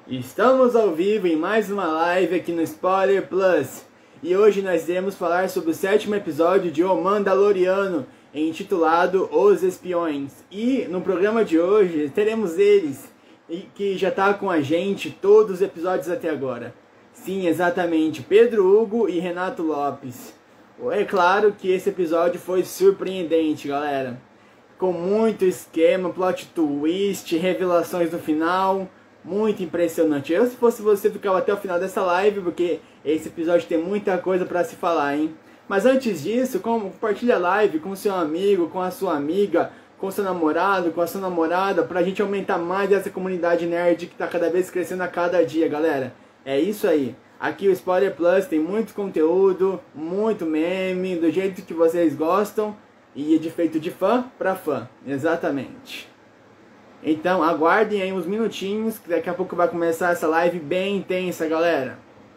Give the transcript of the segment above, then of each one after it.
Estamos ao vivo em mais uma live aqui no Spoiler Plus. E hoje nós iremos falar sobre o 7º episódio de O Mandaloriano, intitulado Os Espiões. E no programa de hoje teremos eles, que já está com a gente todos os episódios até agora. Sim, exatamente, Pedro Hugo e Renato Lopes. É claro que esse episódio foi surpreendente, galera. Com muito esquema, plot twist, revelações no final, muito impressionante. Eu, se fosse você, ficava até o final dessa live, porque esse episódio tem muita coisa para se falar, hein? Mas antes disso, compartilha a live com seu amigo, com a sua amiga, com seu namorado, com a sua namorada, pra gente aumentar mais essa comunidade nerd que tá cada vez crescendo a cada dia, galera. É isso aí. Aqui o Spoiler Plus tem muito conteúdo, muito meme, do jeito que vocês gostam. E de feito de fã para fã, exatamente. Então aguardem aí uns minutinhos, que daqui a pouco vai começar essa live bem intensa, galera.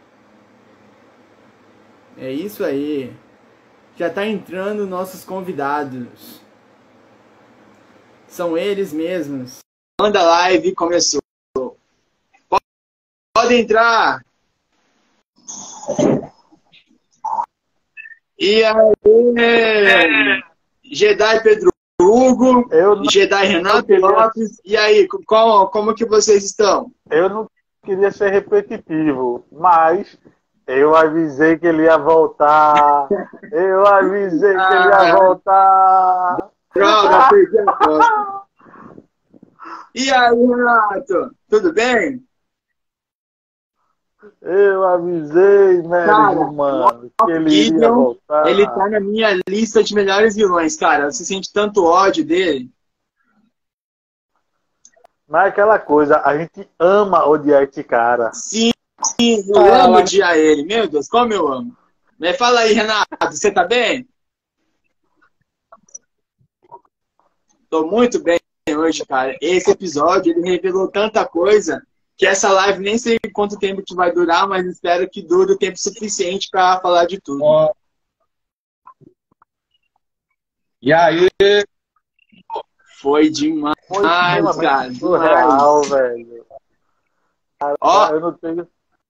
É isso aí. Já tá entrando nossos convidados. São eles mesmos. Manda live, começou. Pode entrar. E aí, Jedi Pedro Hugo, Jedi Renato Lopes, e aí, como que vocês estão? Eu não queria ser repetitivo, mas eu avisei que ele ia voltar. Eu avisei que ele ia voltar. Droga, perdi a foto. E aí, Renato, tudo bem? Eu avisei, velho, mano, que ele iria voltar. Ele tá na minha lista de melhores vilões, cara. Você sente tanto ódio dele? Mas é aquela coisa, a gente ama odiar esse cara. Sim, eu amo odiar ele. Meu Deus, como eu amo. Mas fala aí, Renato, você tá bem? Tô muito bem hoje, cara. Esse episódio, ele revelou tanta coisa que essa live nem sei quanto tempo que vai durar, mas espero que dure o tempo suficiente para falar de tudo. E aí? Foi demais, cara. Surreal, velho. Ó, eu não tenho...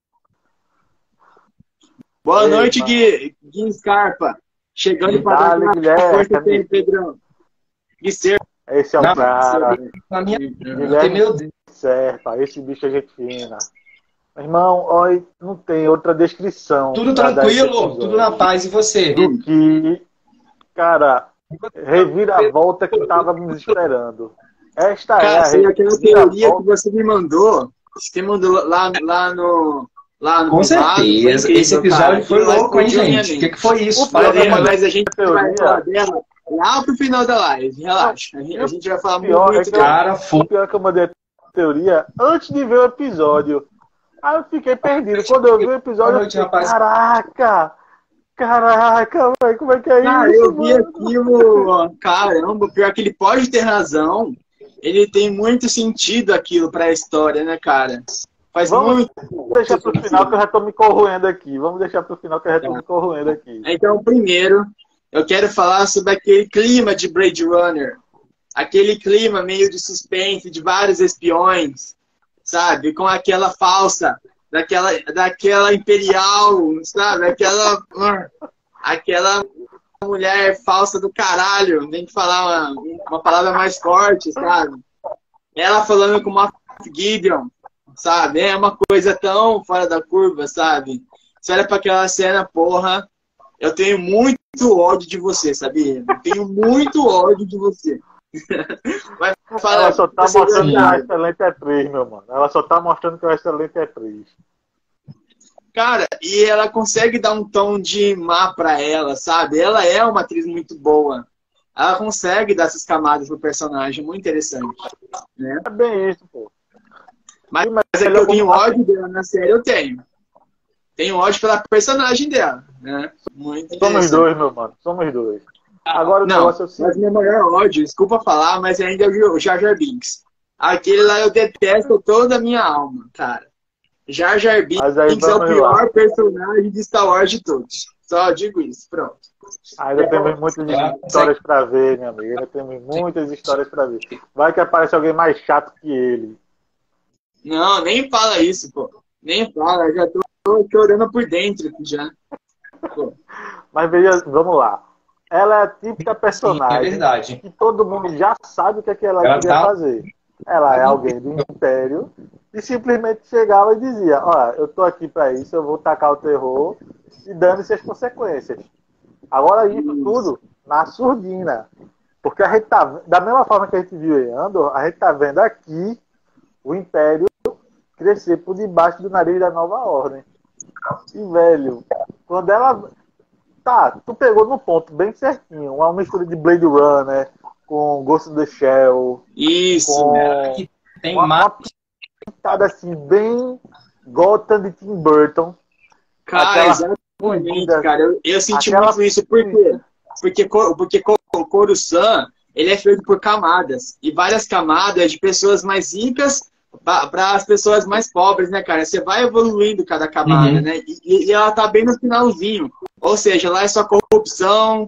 Boa noite, Gui Scarpa. Chegando para dar a força aí, Pedrão. Gui Ser. Esse é o cara. Na minha... Meu Deus. Certo, esse bicho é gente fina. Meu irmão, olha, não tem outra descrição. Tudo tranquilo, tudo na paz. E você? Do que, cara, reviravolta que tava me esperando. Esta cara, é aquela teoria que você me mandou. Você mandou lá no com certeza. Esse episódio foi louco, hein, gente? O que foi isso? Mas a gente vai falar dela lá pro final da live. Relaxa. A gente vai falar muito. Cara, o pior que eu mandei teoria antes de ver o episódio. Aí eu fiquei perdido. Quando eu vi o episódio, eu fiquei, caraca, véio, como é que é isso? Eu vi aquilo, caramba, pior que ele pode ter razão. Ele tem muito sentido aquilo pra história, né, cara? Vamos deixar pro final que eu já tô me corroendo aqui. Então, primeiro, eu quero falar sobre aquele clima de Blade Runner. Aquele clima meio de suspense, de vários espiões, sabe? Com aquela falsa, daquela imperial, sabe? Aquela mulher falsa do caralho. Tem que falar uma palavra mais forte, sabe? Ela falando com uma Gideon, sabe? É uma coisa tão fora da curva, sabe? Você olha pra aquela cena, porra, eu tenho muito ódio de você, sabia? Eu tenho muito ódio de você. Ela só tá mostrando que é uma excelente atriz, meu mano. Ela só tá mostrando que é uma excelente atriz. Cara, e ela consegue dar um tom de má pra ela, sabe? Ela é uma atriz muito boa. Ela consegue dar essas camadas pro personagem, muito interessante. Né? É bem isso, pô. Mas é que eu tenho ódio dela na série, eu tenho. Tenho ódio pela personagem dela, né? Muito Somos dois, meu mano. Somos dois. Agora o negócio é assim. Mas meu maior ódio, desculpa falar, mas ainda é o Jar Jar Binks. Aquele lá eu detesto toda a minha alma, cara. Jar Jar Binks é o pior personagem de Star Wars de todos. Só digo isso, pronto. Ainda temos muitas histórias pra ver, meu amigo. Ainda temos muitas histórias pra ver. Vai que aparece alguém mais chato que ele. Não, nem fala isso, pô. Nem fala, já tô chorando por dentro aqui já. Pô. Mas veja, vamos lá. Ela é a típica Sim, é personagem verdade. que todo mundo já sabe o que é que ela Ela queria tá. fazer. Ela é alguém do Império e simplesmente chegava e dizia: olha, eu tô aqui para isso, eu vou tacar o terror e dane-se as consequências. Agora isso Isso. tudo na surdina. Porque a gente tá, da mesma forma que a gente viu em Andor, a gente tá vendo aqui o Império crescer por debaixo do nariz da nova ordem. E, velho, quando ela. Tá, tu pegou no ponto bem certinho. Uma mistura de Blade Runner com Ghost in the Shell, Isso. com Que tem mais. uma pitada assim, bem Gotham de Tim Burton. Cara, Aquela exatamente, fugida, cara. Eu senti aquela muito isso. Por quê? Porque o Coruscant, ele é feito por camadas. E várias camadas de pessoas mais ricas para as pessoas mais pobres, né, cara? Você vai evoluindo cada camada, Uhum. né? E ela tá bem no finalzinho. Ou seja, lá é só corrupção,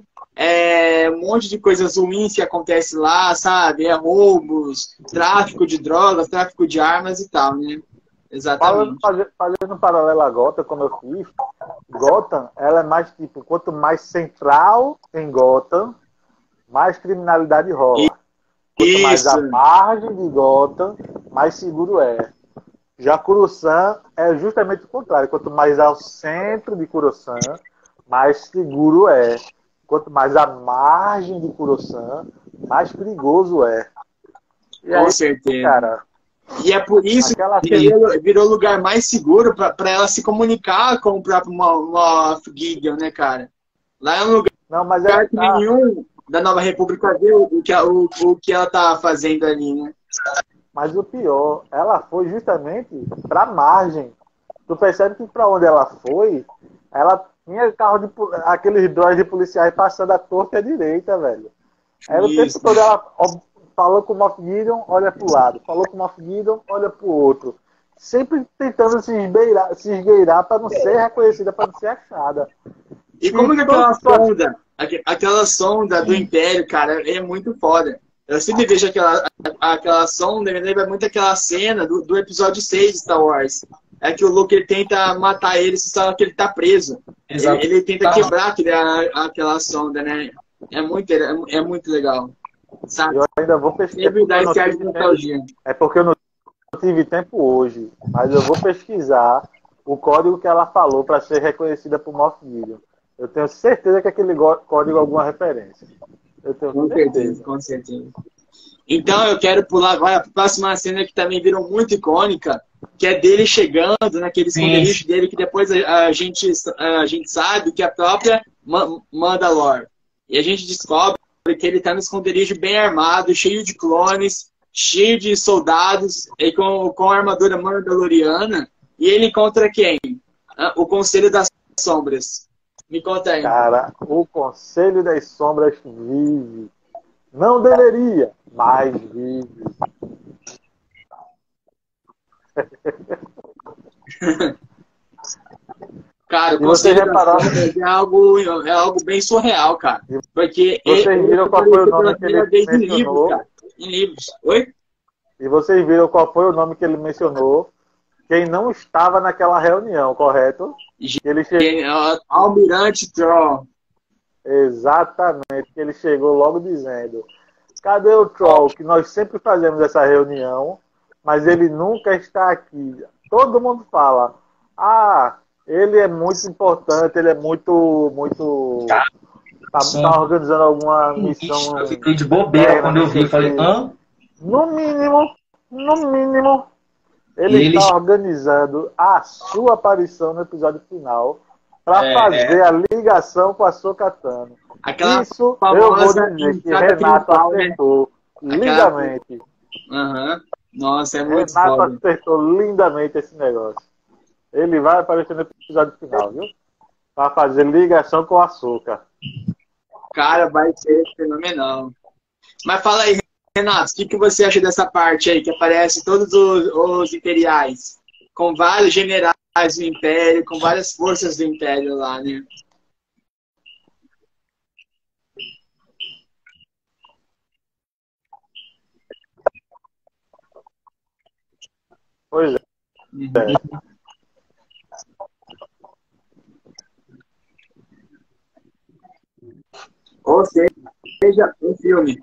um monte de coisas ruins que acontece lá, sabe? É roubos, tráfico de drogas, tráfico de armas e tal, né? Exatamente. fazendo um paralelo a Gotham, como eu fiz, Gotham, ela é mais tipo, quanto mais central em Gotham, mais criminalidade rola. Quanto mais Isso. à margem de Gotham, mais seguro é. Já Coruscant é justamente o contrário. Quanto mais ao centro de Coruscant, mais seguro é. Quanto mais à margem de Coruscant, mais perigoso é. E Com aí, certeza. cara, E é por isso aquela que Sim. virou o lugar mais seguro para ela se comunicar com o próprio Moff Gideon, né, cara? Lá é um não, mas é que lugar que tá. nenhum da Nova República vê o que ela tá fazendo ali, né? Mas o pior, ela foi justamente para margem. Tu percebe que para onde ela foi, ela tinha carro de aqueles droids de policiais passando a torta à direita, velho. Era o tempo Isso. todo ela falou com o Moff Gideon, olha pro lado. Falou com o Moff Gideon, olha pro outro. Sempre tentando se esgueirar para não ser reconhecida, para não ser achada. E E como que toda situação. aquela sonda do Império, cara, é muito foda. Eu sempre vejo aquela sonda, me lembra muito aquela cena do episódio 6 de Star Wars. É que o Luke ele tenta matar ele, só que ele tá preso. Exato. Ele tenta quebrar aquela sonda, né? É muito legal. Sabe? Eu ainda vou pesquisar. Sempre dá esse ar de nostalgia. É porque eu não tive tempo hoje, mas eu vou pesquisar o código que ela falou para ser reconhecida por Moff Gideon. Eu tenho certeza que aquele código é alguma referência. Eu tenho Com certeza, certeza. com certeza. Então eu quero pular agora para a próxima cena que também virou muito icônica, que é dele chegando naquele Sim. esconderijo dele, que depois a gente sabe que é a própria Mandalore. E a gente descobre que ele está no esconderijo bem armado, cheio de clones, cheio de soldados, e com a armadura mandaloriana. E ele encontra quem? O Conselho das Sombras. Me conta aí. Cara, o Conselho das Sombras vive. Não deveria, mas vive. Cara, o E vocês Conselho das repararam, Sombras é algo bem surreal, cara. Porque vocês ele viram qual foi o apareceu pela nome que ele primeira vez em livros, mencionou? cara. Em livros. Oi? E vocês viram qual foi o nome que ele mencionou? Quem não estava naquela reunião, correto? Que ele chegou. Almirante Troll. Exatamente, que ele chegou logo dizendo: cadê o Troll? Que nós sempre fazemos essa reunião, mas ele nunca está aqui. Todo mundo fala: ah, ele é muito importante, ele é muito. Tá organizando alguma missão Eu fiquei de bobeira interna, quando não eu vi. sei Eu o falei, quê. hã? No mínimo, E ele ele. está organizando a sua aparição no episódio final para É, fazer a ligação com a Sokatano. Aquela Isso eu vou famosa dizer que entrada Renato triunfal, né? acertou Aquela. lindamente. Aham. Nossa, é muito Renato foda. acertou lindamente esse negócio. Ele vai aparecer no episódio final, viu? Para fazer ligação com o açúcar. Cara, vai ser fenomenal. Mas fala aí, Renato, o que você acha dessa parte aí, que aparece todos os imperiais, com vários generais do Império, com várias forças do Império lá, né? Pois é. Ou seja, um filme.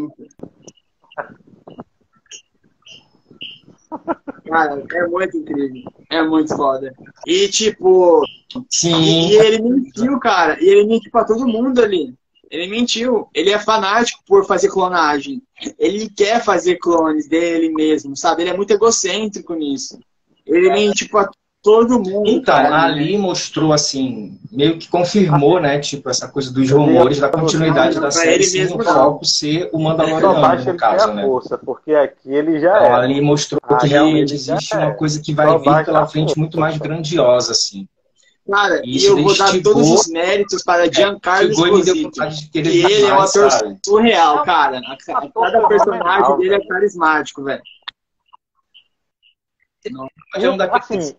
Cara, é muito incrível. É muito foda. E, tipo... Sim. E ele mentiu, cara. E ele mentiu pra todo mundo ali. Ele mentiu. Ele é fanático por fazer clonagem. Ele quer fazer clones dele mesmo, sabe? Ele é muito egocêntrico nisso. Ele mente pra todo mundo. Então, cara, ali mostrou, assim, meio que confirmou, né? Tipo, essa coisa dos rumores da continuidade da série, sem o foco ser o Mandaloriano, no caso, né? Força, porque aqui ele já então, ali mostrou que realmente existe uma coisa que vai vir pela frente muito mais grandiosa, assim. Cara, e eu vou dar todos os méritos para Giancarlo Esposito, que ele é um ator surreal, cara. Cada personagem dele é carismático, velho. Assim,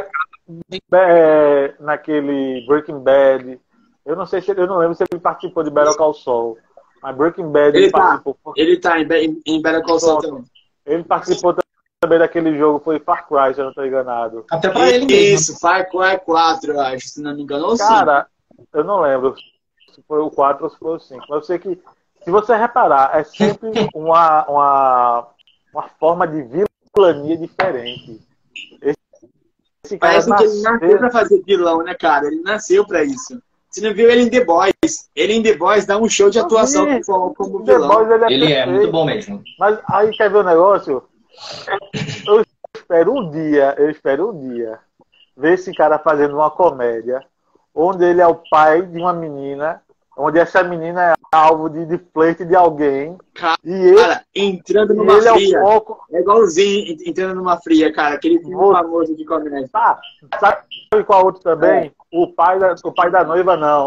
naquele Breaking Bad, eu não sei se eu não lembro se ele participou de Better Call Saul, mas Breaking Bad ele participou. Ele tá em Better Call Saul também. Ele participou também daquele jogo, foi Far Cry, se eu não estou enganado. Até pra ele mesmo. Isso, Far Cry 4, eu acho, se não me engano. Ou cara, eu não lembro se foi o 4 ou se foi o 5, mas eu sei que, se você reparar, é sempre uma forma de vilania diferente. Esse cara parece que ele nasceu pra fazer vilão, né, cara? Ele nasceu pra isso. Você não viu ele em The Boys? Ele em The Boys dá um show de atuação como vilão. The Boys, ele é muito bom mesmo. Mas aí quer ver o negócio? Eu espero um dia ver esse cara fazendo uma comédia onde ele é o pai de uma menina, onde essa menina é alvo de flerte de alguém. Cara, e ele, entrando numa fria. É igualzinho entrando numa fria, cara. Aquele filme famoso de comédia. Tá, sabe qual outro também? O pai da noiva, não.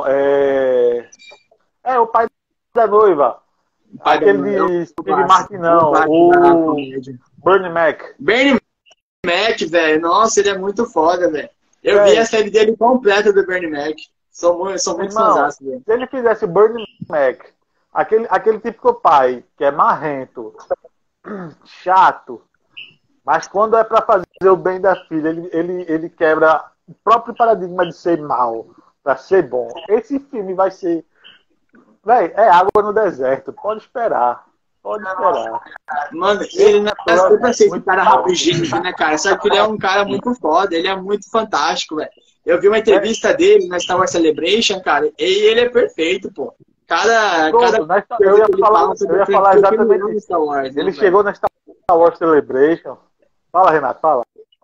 O pai da noiva. Aquele de Steve Martin, não. O Bernie Mac. Bernie Mac, velho. Nossa, ele é muito foda, velho. Eu vi a série dele completa do Bernie Mac. Sou muito fãzaço dele. Se ele fizesse Bernie Mac, aquele típico pai, que é marrento, chato, mas quando é pra fazer o bem da filha, ele quebra o próprio paradigma de ser mal pra ser bom. Esse filme vai ser... Véi, é água no deserto. Pode esperar. Mano, ele nasceu pra ser esse cara rapidinho, né, cara? Só que ele é um cara muito foda, ele é muito fantástico, velho. Eu vi uma entrevista dele na Star Wars Celebration, cara, e ele é perfeito, pô. Eu ia falar exatamente isso. Ele chegou na Star Wars Celebration. Fala, Renato, fala.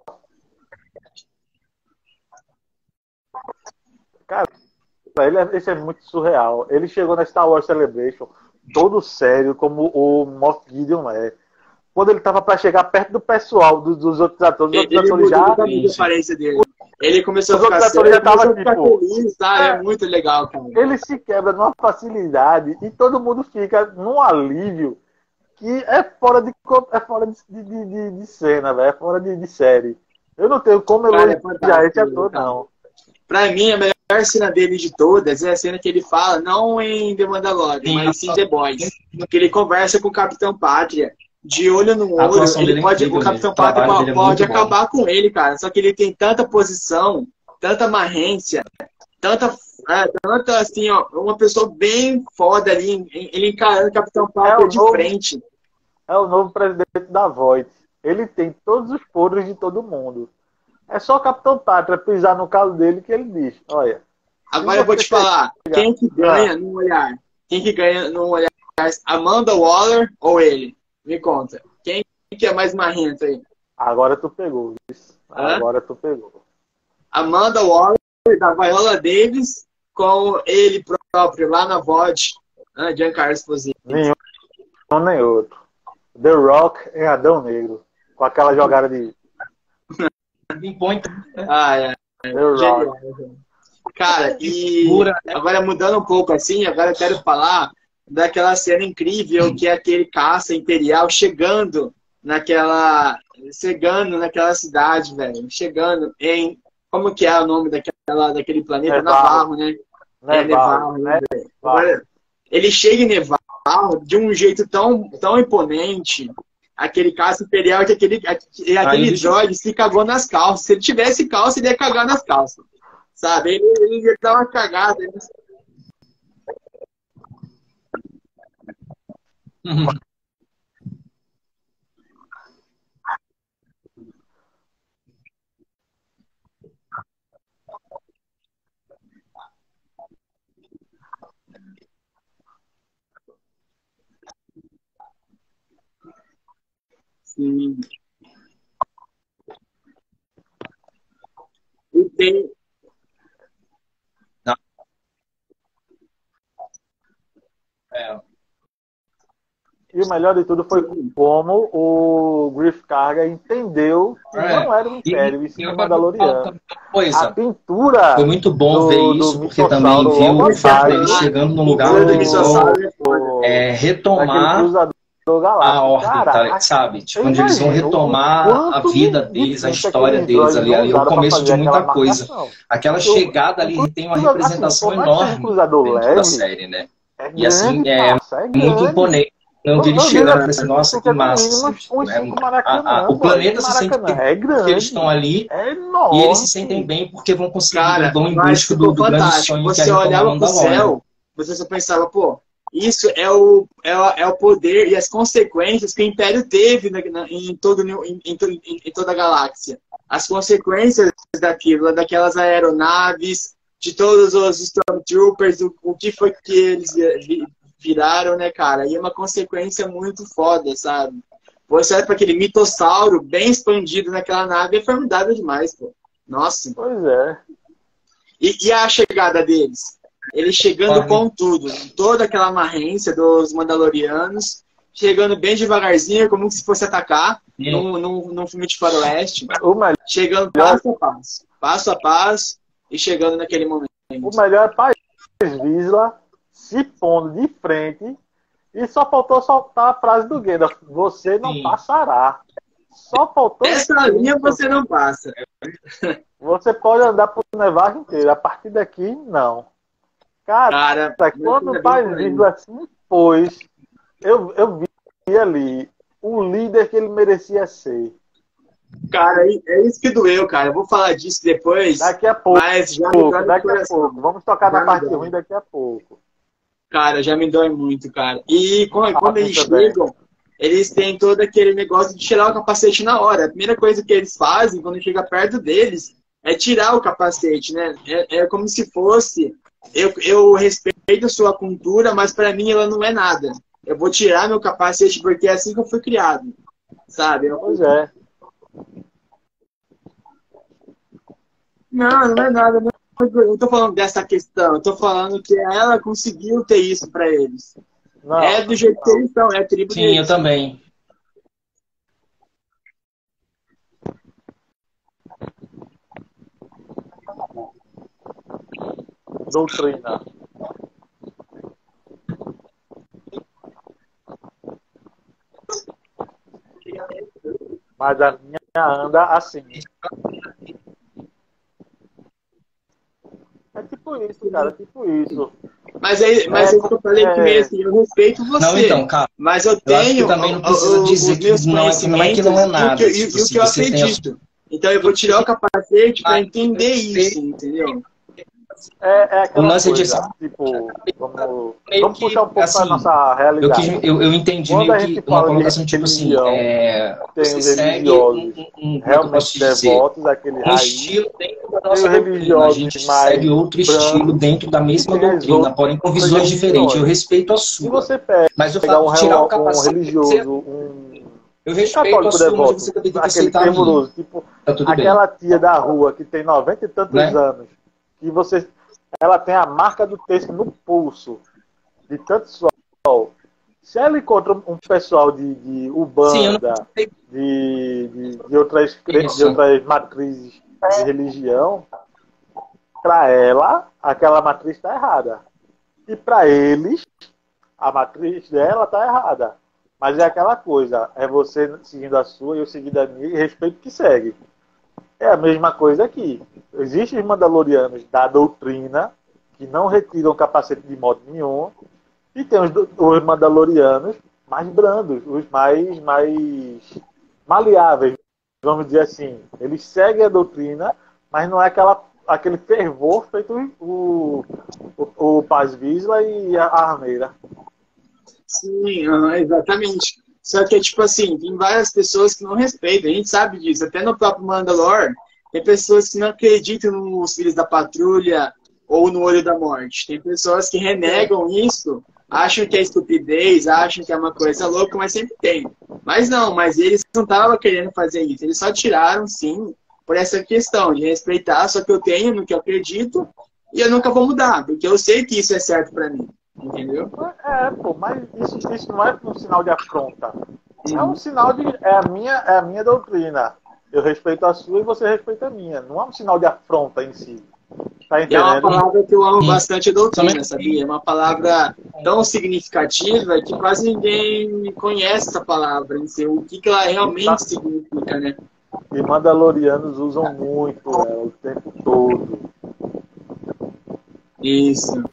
Cara, esse é muito surreal. Ele chegou na Star Wars Celebration todo sério, como o Moff Gideon é. Quando ele tava pra chegar perto do pessoal, dos outros atores, os outros atores já... a aparência dele. Ele começou a ficar sério, feliz, tá? É muito legal, cara. Ele se quebra numa facilidade e todo mundo fica num alívio que é fora de cena, velho. É fora de série. Eu não tenho como elogiar esse ator, não. Pra mim, a melhor cena dele de todas é a cena que ele fala, não em The Mandalorian, mas em The Boys. Que ele conversa com o Capitão Pátria, de olho no olho. O Capitão Pátria pode acabar com ele, cara. Só que ele tem tanta posição, tanta marrência, tanta assim, ó, uma pessoa bem foda ali, ele encarando o Capitão Pátria de frente. É o novo presidente da Voight. Ele tem todos os podres de todo mundo. É só o Capitão Pátria pisar no calo dele que ele diz, olha. Agora eu vou te falar, quem que ganha no olhar? Quem que ganha no olhar? Amanda Waller ou ele? Me conta. Quem que é mais marrento aí? Agora tu pegou. Agora tu pegou. Amanda Waller, da Viola Davis, com ele próprio, lá na VOD, Giancarlo Esposito. Nenhum nem outro. The Rock em Adão Negro. Com aquela jogada de... The Rock. Cara, e agora mudando um pouco assim, agora eu quero falar daquela cena incrível que é aquele caça imperial chegando naquela cidade, velho. Chegando em... Como que é o nome daquele planeta? Nevarro, né? Nevarro, né? Agora, ele chega em Nevarro de um jeito tão imponente. aquele caça imperial, que aquele droid se cagou nas calças. Se ele tivesse calça, ele ia cagar nas calças. Sabe? Ele ia dar uma cagada. Sim. E tem... Não. É. E o melhor de tudo foi como o Griff Karga entendeu que não era o Império, e sim o Mandaloriano. A pintura foi muito bom ver isso, porque também viu o fato dele chegando no lugar onde ele vão retomar a ordem, sabe? Tipo, onde eles vão retomar a vida deles, a história deles ali. Ali é o começo de muita coisa. Aquela chegada ali tem uma representação enorme dentro da série, né? E assim, é muito imponente. Não vi ele chegando e assim, nossa, que massa. O planeta se sente bem porque eles estão ali e eles se sentem bem porque vão conseguir, vão em busca do grande sonho que é retomar o Mandalorian. Você só pensava, pô, isso é o poder e as consequências que o Império teve em toda a galáxia. As consequências daquelas aeronaves, de todos os Stormtroopers, o que foi que eles viraram, né, cara? E é uma consequência muito foda, sabe? Você olha para aquele mitossauro bem expandido naquela nave, é formidável demais, pô. Nossa. Pois é. E a chegada deles? Eles chegando com tudo. Toda aquela amarrência dos Mandalorianos, chegando bem devagarzinho, como se fosse atacar num filme de faroeste. Chegando passo a passo. Passo a passo e chegando naquele momento. O melhor é Paz Vizsla se pondo de frente e só faltou soltar a frase do Gandalf: você não passará. Só faltou essa linha você não passa. Você pode andar por nevagem inteira, a partir daqui não. Cara quando o Paz Vizsla se impôs, eu vi ali o líder que ele merecia ser. Cara, é isso que doeu, cara. Eu vou falar disso depois. Daqui a pouco. Mas já daqui a pouco. Vamos tocar na parte ruim daqui a pouco. Cara, já me dói muito, cara. E quando eles chegam, eles têm todo aquele negócio de tirar o capacete na hora. A primeira coisa que eles fazem quando chega perto deles é tirar o capacete, né? É como se fosse... Eu respeito a sua cultura, mas pra mim ela não é nada. Eu vou tirar meu capacete porque é assim que eu fui criado. Sabe? Pois é. Não é nada. Eu tô falando dessa questão. Eu tô falando que ela conseguiu ter isso pra eles. É do jeito que eles são, é a tribo deles. Sim, eu também. Doutrina. Mas a minha anda assim. É tipo isso, cara, tipo isso. Mas é isso que eu falei que meio assim, eu respeito você. Não, então, cara. Mas eu tenho também não precisa dizer que não é que não é nada. E o que eu acredito. Então eu vou tirar o capacete para entender isso, entendeu? É aquela o lance coisa, tipo, vamos puxar um pouco assim, para nossa realidade. Eu entendi quando meio que uma colocação tipo assim, você segue realmente devotos, aquele estilo dentro da nossa doutrina. A gente segue outro estilo dentro da mesma doutrina, porém com visões diferentes. Eu respeito a sua. Se você pega mas eu falo tirar o capacete, religioso, eu respeito a sua, devoto, mas você também tem que aquele aceitar temoroso, tipo, aquela tia da rua que tem 90 e tantos anos, que ela tem a marca do texto no pulso, de tanto sol. Se ela encontra um pessoal de Umbanda, de outras matrizes de religião, para ela, aquela matriz está errada. E para eles, a matriz dela está errada. Mas é aquela coisa, é você seguindo a sua e eu seguindo a minha, e respeito que segue. É a mesma coisa aqui. Existem os Mandalorianos da doutrina, que não retiram o capacete de modo nenhum, e tem os Mandalorianos mais brandos, os mais maleáveis, vamos dizer assim. Eles seguem a doutrina, mas não é aquele fervor feito o Paz Vizsla e a Armeira. Sim, exatamente. Só que, tipo assim, tem várias pessoas que não respeitam, a gente sabe disso. Até no próprio Mandalore, tem pessoas que não acreditam nos Filhos da Patrulha ou no Olho da Morte. Tem pessoas que renegam isso, acham que é estupidez, acham que é uma coisa louca, mas sempre tem. Mas não, mas eles não estavam querendo fazer isso. Eles só tiraram, sim, por essa questão de respeitar, só que eu tenho no que eu acredito e eu nunca vou mudar, porque eu sei que isso é certo pra mim. Entendeu? Pô, mas isso não é um sinal de afronta. É um sinal de. É a minha doutrina. Eu respeito a sua e você respeita a minha. Não é um sinal de afronta em si. Tá entendendo? É uma palavra que eu amo bastante a doutrina, sabia? É uma palavra tão significativa que quase ninguém conhece essa palavra, em si, o que ela realmente significa, né? E Mandalorianos usam muito ela o tempo todo. Isso.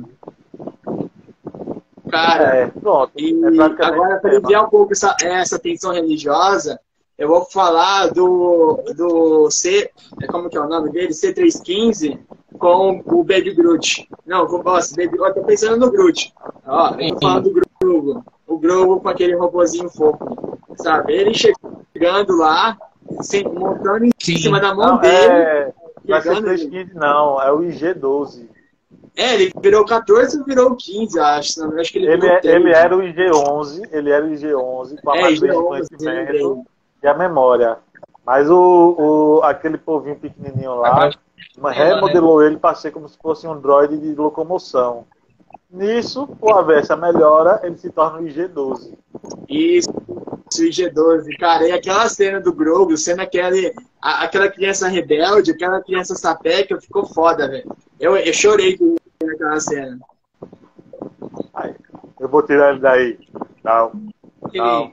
Cara, pronto. Agora, para aliviar um pouco essa tensão religiosa, eu vou falar do C, como que é o nome dele? C315 com o Baby Groot. Não, eu tô pensando no Groot. Ó, eu tô falando do Grogu. O Grogu com aquele robozinho fofo, sabe? Ele chegando lá, montando em cima da mão dele. Não é C315 não, é o IG-12. Ele virou 14 ou virou 15, acho. Não, acho que ele era o IG-11 com a matriz de conhecimento e a memória. Mas aquele povinho pequenininho lá remodelou ele para ser como se fosse um droide de locomoção. Nisso, com a Versa melhora, ele se torna o IG-12. Isso, o IG-12. Cara, e aquela cena do Grogu, sendo aquela criança rebelde, aquela criança sapeca, ficou foda, velho. Eu chorei naquela cena. Aí, eu vou tirar ele daí. Não.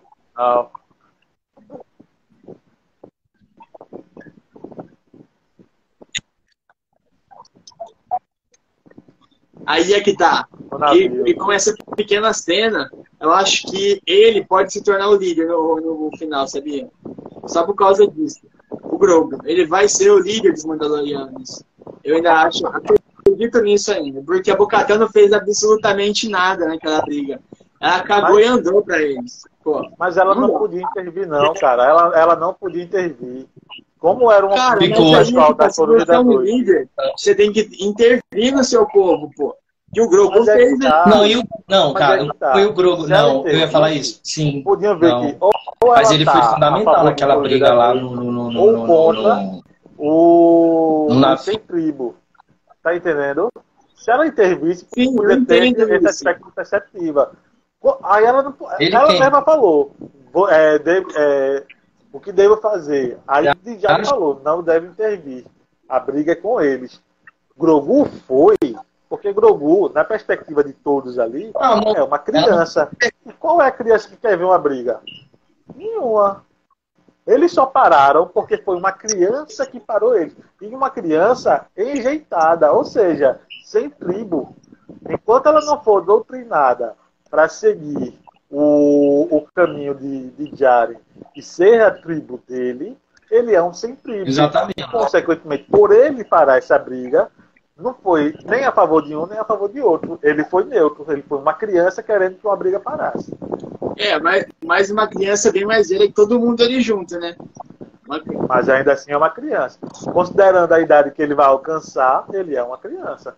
Aí é que tá. E com essa pequena cena, eu acho que ele pode se tornar o líder no final, sabia? Só por causa disso. O Grogu, ele vai ser o líder dos Mandalorianos. Eu ainda acredito nisso ainda, porque a Bo-Katan não fez absolutamente nada naquela briga. Ela cagou e andou pra eles. Pô, mas ela não podia intervir, não, cara. Ela não podia intervir. Como era pessoal da Coruja da Noite. Líder, você tem que intervir no seu povo, pô. Que o Grogu fez. Foi o Grogu. Não, eu ia falar isso. Sim. Podiam ver que mas ele foi fundamental naquela briga lá no sem tribo. Tá entendendo? Se ela intervisse, sim, podia ter esse aspecto perceptiva. Aí ela mesma falou. O que devo fazer? Aí já falou, não deve intervir. A briga é com eles. Grogu foi, porque Grogu, na perspectiva de todos ali, é uma criança. E qual é a criança que quer ver uma briga? Nenhuma. Eles só pararam porque foi uma criança que parou eles. E uma criança enjeitada, ou seja, sem tribo. Enquanto ela não for doutrinada para seguir o caminho de Jaren e ser a tribo dele, ele é um sem tribo. Exatamente. E, consequentemente, por ele parar essa briga, não foi nem a favor de um nem a favor de outro. Ele foi neutro. Ele foi uma criança querendo que uma briga parasse. Mas uma criança bem mais velha que todo mundo ali junto, né? Mas ainda assim é uma criança. Considerando a idade que ele vai alcançar, ele é uma criança.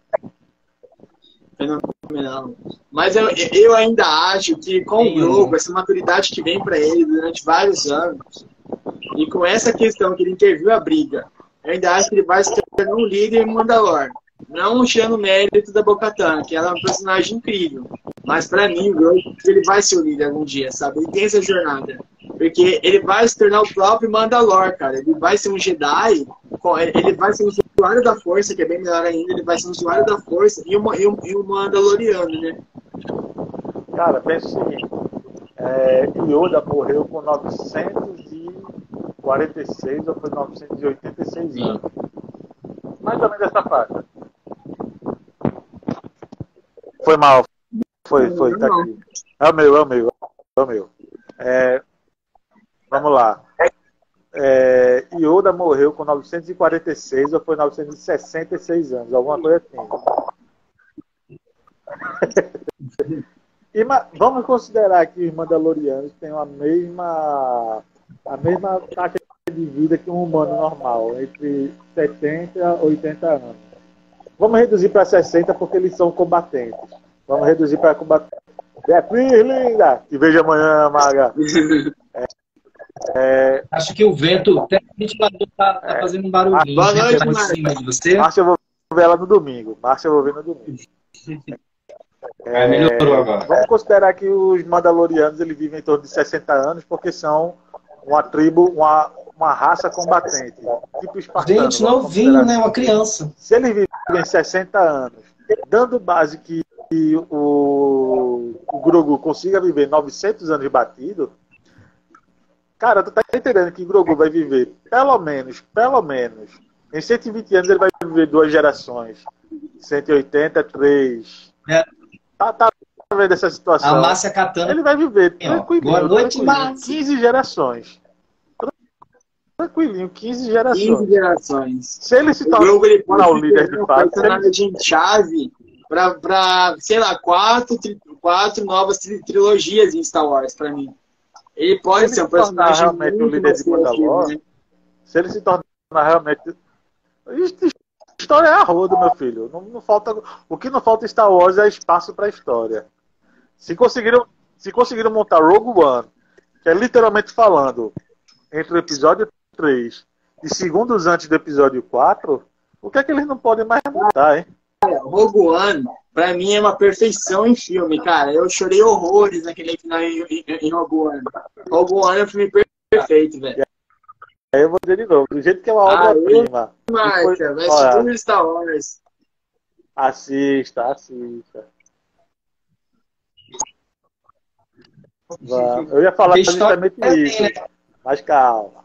Fenomenal. Mas eu ainda acho que com o Grogu, essa maturidade que vem para ele durante vários anos, e com essa questão que ele interviu a briga, eu ainda acho que ele vai se tornar um líder em Mandalore. Não tirando o mérito da Bo-Katan, que ela é um personagem incrível. Mas pra mim, o Grogu, ele vai ser o líder algum dia, sabe? Ele tem essa jornada. Porque ele vai se tornar o próprio Mandalore, cara. Ele vai ser um Jedi, ele vai ser um usuário da Força, que é bem melhor ainda, ele vai ser um usuário da Força e um Mandaloriano, né? Cara, pensa o seguinte. Yoda morreu com 946 ou foi 986 anos. Mais ou menos essa faixa. Foi mal. Foi, tá aqui. É o meu. meu. Vamos lá. Yoda morreu com 946 ou foi 966 anos, alguma coisa assim. Vamos considerar que os Mandalorianos têm a mesma taxa de vida que um humano normal, entre 70 e 80 anos. Vamos reduzir para 60 porque eles são combatentes. Vamos reduzir para combatentes. Beatriz, linda! Te vejo amanhã, Maga. Acho que o ventilador tá fazendo um barulhinho. Boa noite, em cima de você. Márcia, eu vou ver ela no domingo. Melhorou agora. Vamos considerar que os Mandalorianos eles vivem em torno de 60 anos porque são uma tribo, uma raça combatente. Tipo espartano. Gente, novinho, né? Uma criança. Se eles vivem 60 anos, dando base que o Grogu consiga viver 900 anos batido, cara, tu tá entendendo que o Grogu vai viver pelo menos, em 120 anos ele vai viver 2 gerações. 180, 3. Tá vendo essa situação? A Márcia Katana. Ele vai viver tranquilinho. Boa noite, Márcia. 15 gerações. Tranquilinho, 15 gerações. 15 gerações. Se ele se tornar o líder de fato, personagem chave pra, sei lá, 4 novas trilogias em Star Wars, pra mim. Ele pode ser um personagem realmente o líder de Mandalore, né? Se ele se tornar realmente... História é a roda, meu filho. Não falta... O que não falta em Star Wars é espaço pra história. Se conseguiram montar Rogue One, que é literalmente falando entre o episódio 3 e segundos antes do episódio 4, o que é que eles não podem mais montar, hein? Rogue One, pra mim, é uma perfeição em filme, cara. Eu chorei horrores naquele final em Rogue One. Rogue One é um filme perfeito, velho. Aí eu vou dizer de novo, do jeito que é uma obra-prima. Marca, vai assistir Star Wars. Assista. Eu ia falar justamente isso, mas calma.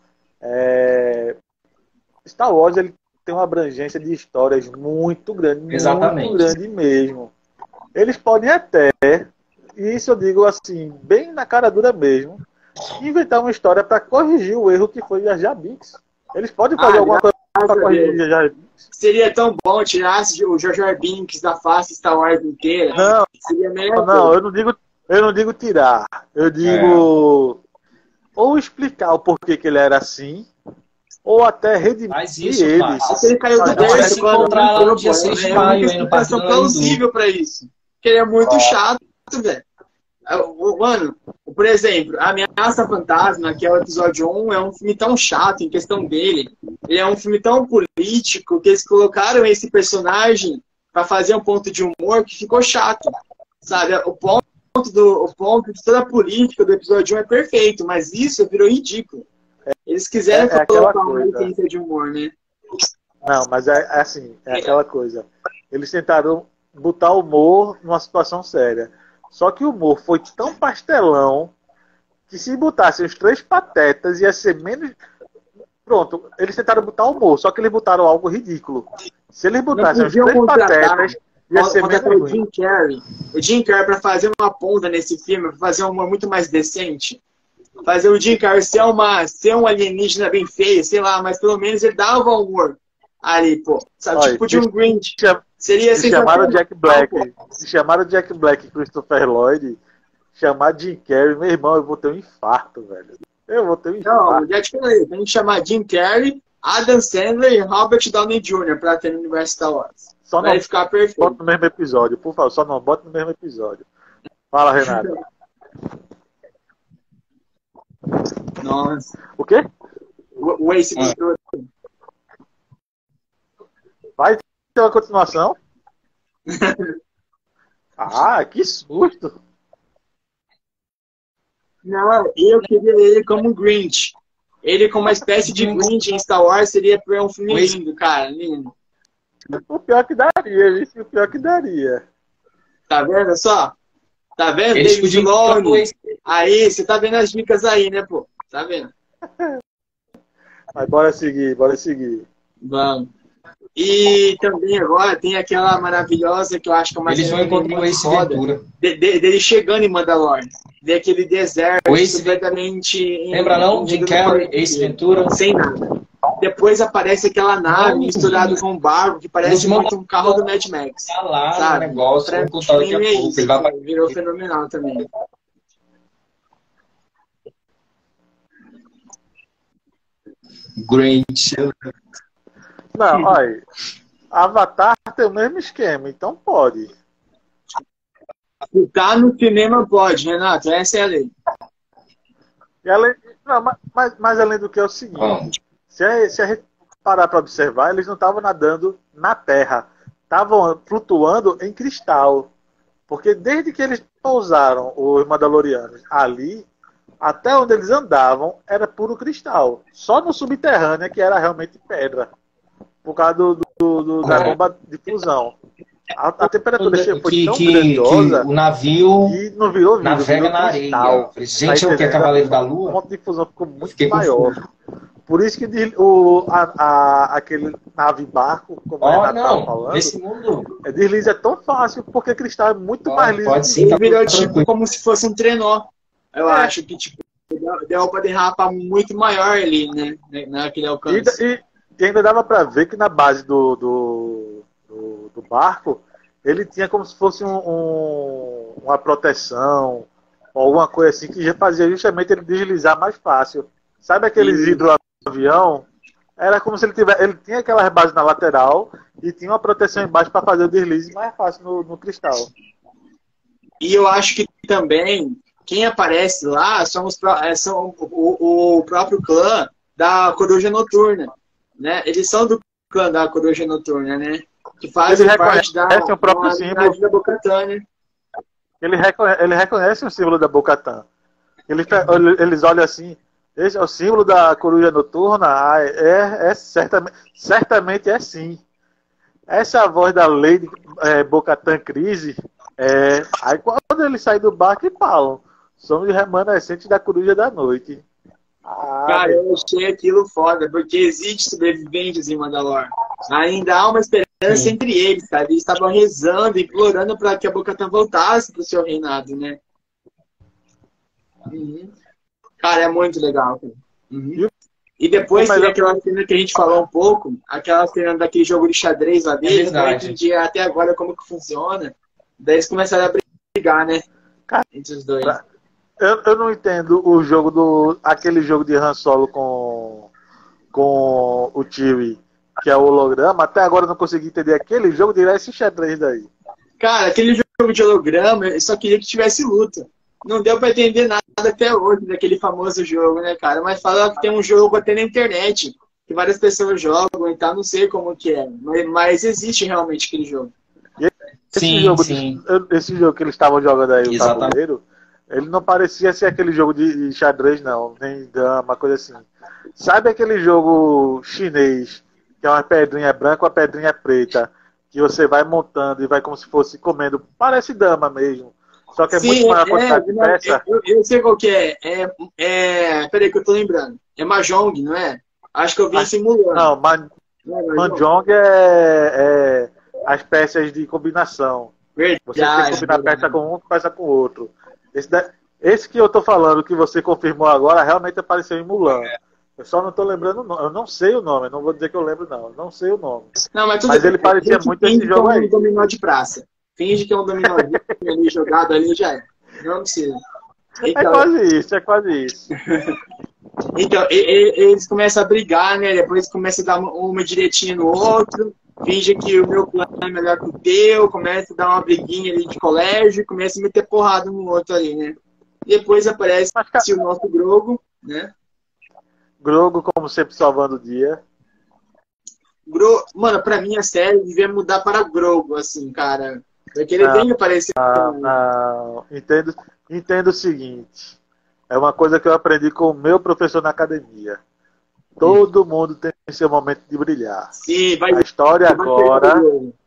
Star Wars ele tem uma abrangência de histórias muito grande, exatamente, muito grande mesmo. Eles podem até, e isso eu digo assim, bem na cara dura mesmo, inventar uma história para corrigir o erro que foi Jar Jar Binks. Eles podem fazer alguma coisa para corrigir Jar Jar Binks. Seria tão bom tirar o Jar Jar Binks da face Star Wars inteira. Não, seria melhor. Não, eu não digo tirar. Eu digo ou explicar o porquê que ele era assim, ou até redimir ele. Se ele caiu do berço, encontrar lá no dia 6 de maio, é uma explicação plausível pra isso. Porque ele é muito chato, velho. Mano, por exemplo, A Ameaça Fantasma, que é o episódio 1, é um filme tão chato em questão dele. Ele é um filme tão político que eles colocaram esse personagem pra fazer um ponto de humor que ficou chato. Sabe? O ponto de toda a política do episódio 1 é perfeito, mas isso virou ridículo. Eles quiseram colocar uma essência de humor, né? Não, mas é assim, é aquela coisa. Eles tentaram botar humor numa situação séria. Só que o humor foi tão pastelão que se botassem os 3 patetas ia ser menos... Pronto, eles tentaram botar humor, só que eles botaram algo ridículo. Se eles botassem os 3 patetas, ia ser menos ruim. O Jim Carrey pra fazer uma ponta nesse filme, pra fazer um humor muito mais decente. Fazer o Jim Carrey ser um alienígena bem feio, sei lá, mas pelo menos ele dava humor ali, pô. Sabe, olha, tipo de um Grinch. Seria assim. Chamaram Jack Black. Se chamaram Jack Black e Christopher Lloyd, chamar Jim Carrey, meu irmão, eu vou ter um infarto, velho. Eu vou ter um infarto. Não, já te falei, tem que chamar Jim Carrey, Adam Sandler e Robert Downey Jr. pra ter no universo Star Wars. Só vai ficar perfeito. Bota no mesmo episódio, por favor, só não bota no mesmo episódio. Fala, Renato. Nossa. O quê? O Ace Ventura. Vai ter uma continuação? Ah, que susto! Não, eu queria ele como Grinch. Ele como uma espécie de Grinch em Star Wars seria um filme lindo, cara, lindo. O pior que daria, isso, o pior que daria. Tá vendo só? Tá vendo? David Filoni. Aí, você tá vendo as dicas aí, né, pô? Tá vendo? Mas bora seguir. Vamos. E também agora tem aquela maravilhosa que eu acho que é uma Eles vão encontrar o Ace Ventura. Dele chegando em Mandalorian. Daquele deserto completamente... Lembra não? Jim Carrey, Ace Ventura. Sem nada. Depois aparece aquela nave misturada com um barco que parece muito um carro do Mad Max. Tá lá, sabe? O negócio, pra contar daqui a pouco. Ele vai... Virou fenomenal também. Grinch. Não, olha, Avatar tem o mesmo esquema, então pode. Se tá no cinema, pode, Renato, essa é a lei. E além, não, mas além do que é o seguinte, se a gente parar para observar, eles não estavam nadando na terra, estavam flutuando em cristal. Porque desde que eles pousaram, os Mandalorianos, ali, até onde eles andavam, era puro cristal. Só no subterrâneo que era realmente pedra. Por causa da bomba de fusão. A temperatura foi tão grandiosa que o navio que não virou vidro, navega na areia. Gente, o que é Cavaleiro da Lua? O ponto de fusão ficou muito maior. Por isso que aquele nave-barco, como a Renata estava falando, nesse mundo... deslize é tão fácil, porque cristal é muito mais liso. Pode sim, virou tipo como se fosse um trenó. Eu acho que tipo, deu para derrapar muito maior ali, né? Naquele alcance. E ainda dava para ver que na base do barco, ele tinha como se fosse uma proteção, ou alguma coisa assim, que já fazia justamente ele deslizar mais fácil. Sabe aqueles hidroavião? Era como se ele tinha aquelas bases na lateral e tinha uma proteção embaixo para fazer o deslize mais fácil no cristal. E eu acho que também quem aparece lá são o próprio clã da Coruja Noturna, né? Eles são do clã da Coruja Noturna, né? Que fazem parte da Bo-Katan, né? Ele reconhece o símbolo da Bo-Katan. Eles olham assim, esse é o símbolo da Coruja Noturna? Certamente é sim. Essa é a voz da Lady Bo-Katan Kryze. Aí quando ele sai do barco e falam, somos remanescentes da Coruja da Noite. Cara, eu achei aquilo foda, porque existe sobreviventes em Mandalor. Ainda há uma esperança entre eles, cara. Eles estavam rezando, implorando para que a Bo-Katan voltasse pro seu reinado, né? Cara, é muito legal. E depois tem aquela cena que a gente falou um pouco, aquela cena daquele jogo de xadrez lá dentro, não entendi até agora como que funciona. Daí eles começaram a brigar, né? Entre os dois. Eu não entendo aquele jogo de Han Solo com o Chewie, que é o holograma. Até agora eu não consegui entender aquele jogo de esse xadrez daí. Cara, aquele jogo de holograma, eu só queria que tivesse luta. Não deu pra entender nada até hoje daquele famoso jogo, né, cara? Mas fala que tem um jogo até na internet, que várias pessoas jogam e tal, não sei como que é. Mas existe realmente aquele jogo. Esse jogo que eles estavam jogando aí, o tabuleiro, ele não parecia ser aquele jogo de xadrez, não, nem dama, coisa assim. Sabe aquele jogo chinês, que é uma pedrinha branca, uma pedrinha preta, que você vai montando e vai como se fosse comendo, parece dama mesmo, só que é muito maior a quantidade de peça. Eu sei qual que é. Peraí que eu tô lembrando. É Mahjong, não é? Acho que eu vi simulando. Não, Mahjong é as peças de combinação. Verdade, você tem que combinar peça com um, peça com o outro. Esse que eu tô falando, que você confirmou agora, realmente apareceu em Mulan. Eu só não tô lembrando o nome. Eu não sei o nome, não vou dizer que eu lembro, não. Eu não sei o nome. Não, mas ele parecia muito esse jogo aí. Um dominó de praça. Finge que é um dominó ali jogado ali, já é. Não precisa. Então, é quase isso. Então, eles começam a brigar, né? Depois começa a dar uma direitinha no outro. Finge que o meu plano é melhor que o teu. Começa a dar uma briguinha ali de colégio. Começa a meter porrada no outro ali, né? Depois aparece o nosso Grogu, né? Grogu, como sempre, salvando o dia. Mano, pra mim a série devia mudar para Grogu, assim, cara. Porque ele tem que aparecer. Não. Entendo o seguinte. É uma coisa que eu aprendi com o meu professor na academia. Todo mundo tem seu momento de brilhar. Sim, a história agora.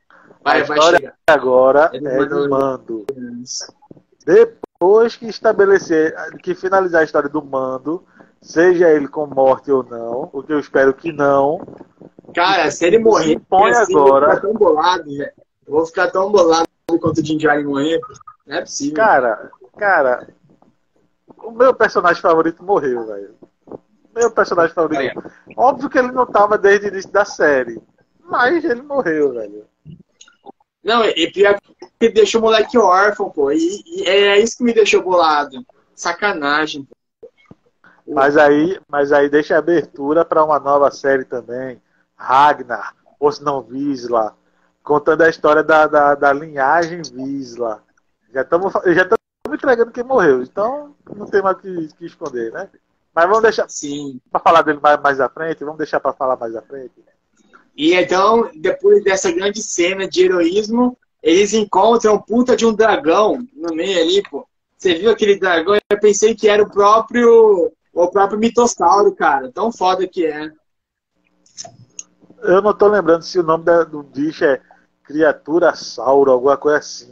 É do Mando. Depois que finalizar a história do Mando, seja ele com morte ou não, o que eu espero que não. Cara, se ele morrer, põe assim, agora. Eu vou ficar tão bolado, velho. Eu vou ficar tão bolado quanto o Din Djarin morrer. Não é possível. Cara, o meu personagem favorito morreu, velho. Meu personagem favorito. Óbvio que ele não tava desde o início da série. Mas ele morreu, velho. Não, e pior que deixou o moleque órfão, pô. E é isso que me deixou bolado. Sacanagem, pô. Mas aí deixa abertura pra uma nova série também. Ragnar, ou se não Wisla. Contando a história da linhagem Wisla. Já estamos entregando quem morreu. Então não tem mais o que esconder, né? Mas vamos deixar para falar dele mais à frente. Vamos deixar para falar mais à frente. E então, depois dessa grande cena de heroísmo, eles encontram um puta de um dragão no meio ali, pô. Você viu aquele dragão? Eu pensei que era o próprio mitossauro, cara. Tão foda que é. Eu não tô lembrando se o nome do bicho é Criatura-sauro, alguma coisa assim.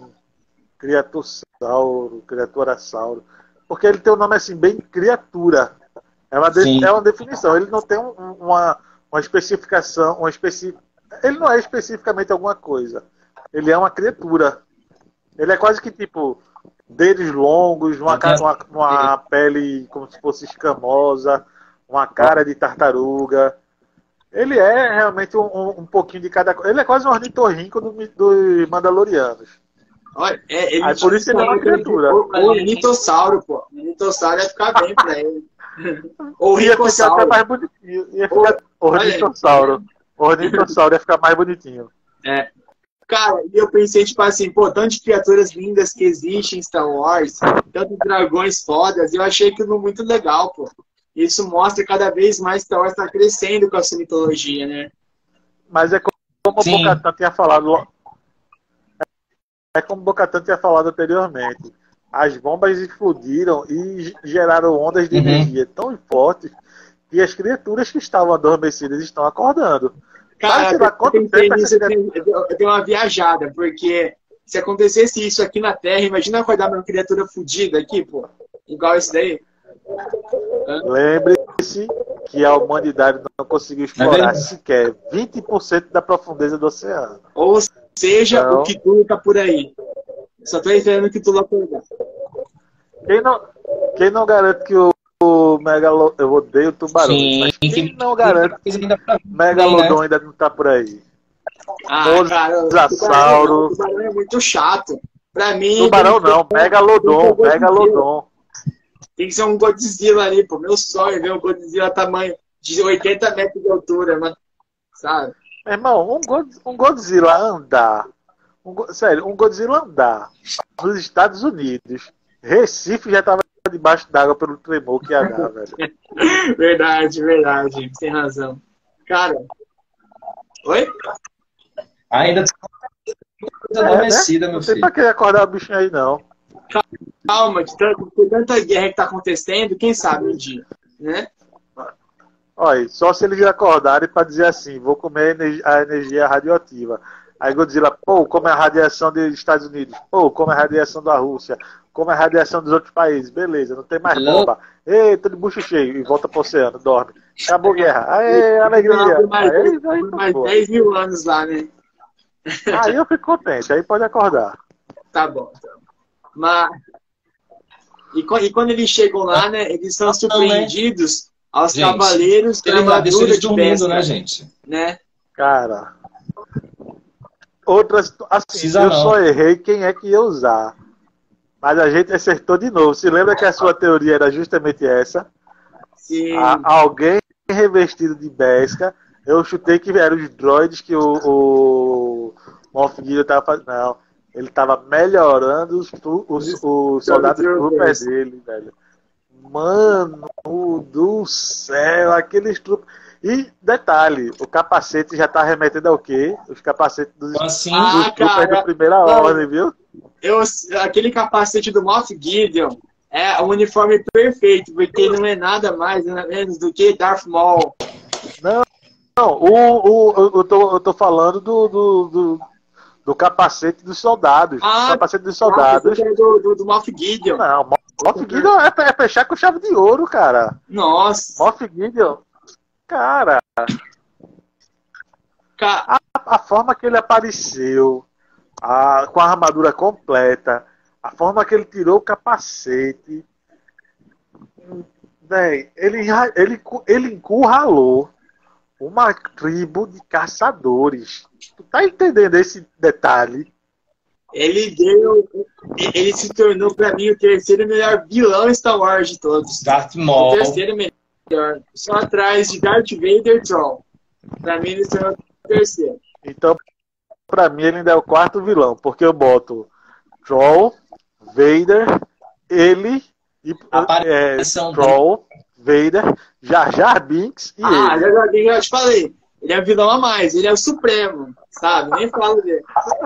Criatura-sauro. Porque ele tem um nome assim, bem criatura. É uma definição. Ele não tem uma especificação, ele não é especificamente alguma coisa. Ele é uma criatura. Ele é quase que tipo dedos longos, uma pele como se fosse escamosa, uma cara de tartaruga. Ele é realmente um pouquinho de cada coisa. Ele é quase um ornitorrinco dos Mandalorianos. Olha, aí por isso ele é uma criatura. O mitossauro, pô. O mitossauro ia ficar bem pra ele. Ou ia ficar até mais bonitinho. Ornitossauro. Ornitossauro ia ficar mais bonitinho. É. Cara, e eu pensei, tipo assim, pô, tanto de criaturas lindas que existem em Star Wars, tantos dragões fodas, eu achei aquilo muito legal, pô. Isso mostra cada vez mais que Star Wars tá crescendo com a sua mitologia, né? Mas é como o Bo-Katan tinha falado. É como o Bo-Katan tinha falado anteriormente. As bombas explodiram e geraram ondas de energia tão fortes que as criaturas que estavam adormecidas estão acordando. Cara, eu tenho uma viajada, porque se acontecesse isso aqui na Terra, imagina acordar uma criatura fodida aqui, pô. Igual esse daí. Lembre-se que a humanidade não conseguiu explorar sequer 20% da profundeza do oceano. Ou seja, então, o Cthulhu tá por aí. Só tô esperando o Cthulhu acordar. Quem não garante que o Megalodon... Eu odeio tubarão. Mas quem não garante que o Megalodon ainda não tá por aí? Cara, o tubarão é muito chato. Pra mim... Tubarão não, Megalodon. Tem que ser um Godzilla ali, pô. Meu sonho é ver um Godzilla tamanho de 80 metros de altura, mano. Sabe? Meu irmão, um Godzilla andar. Um Godzilla andar nos Estados Unidos. Recife já tava debaixo d'água pelo tremor que ia dar, velho. Verdade. Tem razão. Cara. Oi? Ainda adormecida, né? meu filho. Não tem pra que acordar o bichinho aí, não. Calma, de tanta guerra que tá acontecendo, quem sabe um dia, né? Olha, só se eles acordarem pra dizer assim, vou comer a energia radioativa. Aí Godzilla, pô, come a radiação dos Estados Unidos, pô, come a radiação da Rússia, come a radiação dos outros países, beleza, não tem mais bomba. Ei, tô de bucho cheio, e volta pro oceano, dorme. Acabou a guerra. Aê, alegria. Por mais 10 mil anos lá, né? Aí eu fico contente, aí pode acordar. Tá bom. Mas... E quando eles chegam lá, né, eles são surpreendidos aos cavaleiros com armadura de pesca, né, gente? Né? Cara, outras, assim, eu só errei quem é que ia usar. Mas a gente acertou de novo. Se lembra que a sua teoria era justamente essa? Sim. Alguém revestido de Beskar. Eu chutei que eram os droids que o Moff Gideon estava fazendo. Não, ele estava melhorando os soldados troopers dele, velho. Mano do céu, aqueles troopers. E detalhe, o capacete já tá remetendo ao quê? Os capacetes dos troopers da primeira ordem, viu? Aquele capacete do Moff Gideon é o uniforme perfeito, porque ele não é nada mais, nada menos do que Darth Maul. Não, eu tô falando do capacete dos soldados. O capacete dos soldados. Do Moff Gideon. Não, Moff Gideon é fechar com chave de ouro, cara. Nossa. Moff Gideon, cara. A forma que ele apareceu, com a armadura completa, a forma que ele tirou o capacete, véi, ele encurralou uma tribo de caçadores. Tu tá entendendo esse detalhe? Ele se tornou pra mim o terceiro melhor vilão Star Wars de todos. Darth Maul. O terceiro melhor. Só atrás de Darth Vader e Troll. Pra mim ele se tornou o terceiro. Então, pra mim ele ainda é o quarto vilão, porque eu boto Troll, Vader, ele e Troll, Vader, Jar Jar Binks e ele. Jar Jar Binks, eu te falei. Ele é o vilão a mais, ele é o supremo, sabe? Nem falo dele.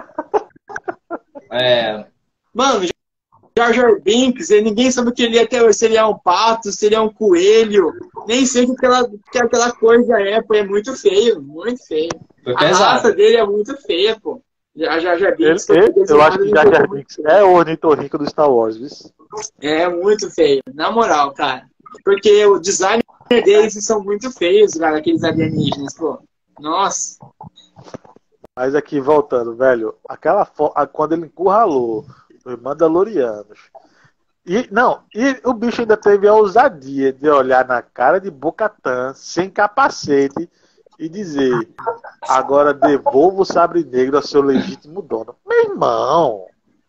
Mano, Jar Jar Binks, ninguém sabe o que ele é até hoje. Se ele é um pato, se ele é um coelho. Nem sei o que aquela coisa é, pô. É muito feio, muito feio. A raça dele é muito feia, pô. Jar Jar Binks. Eu acho que Jar Jar Binks é o ornitorrinco do Star Wars, viu? É muito feio, na moral, cara. Porque o design deles são muito feios, cara, aqueles alienígenas, pô. Nossa. Mas aqui, voltando, velho, quando ele encurralou os Mandalorianos. E o bicho ainda teve a ousadia de olhar na cara de Bo-Katan, sem capacete, e dizer: agora devolva o sabre negro ao seu legítimo dono. Meu irmão!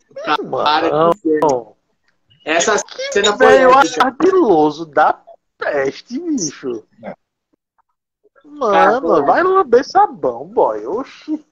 Essa cena foi ardiloso da peste, bicho. Mano, cara, vai lamber sabão, boy. Oxi.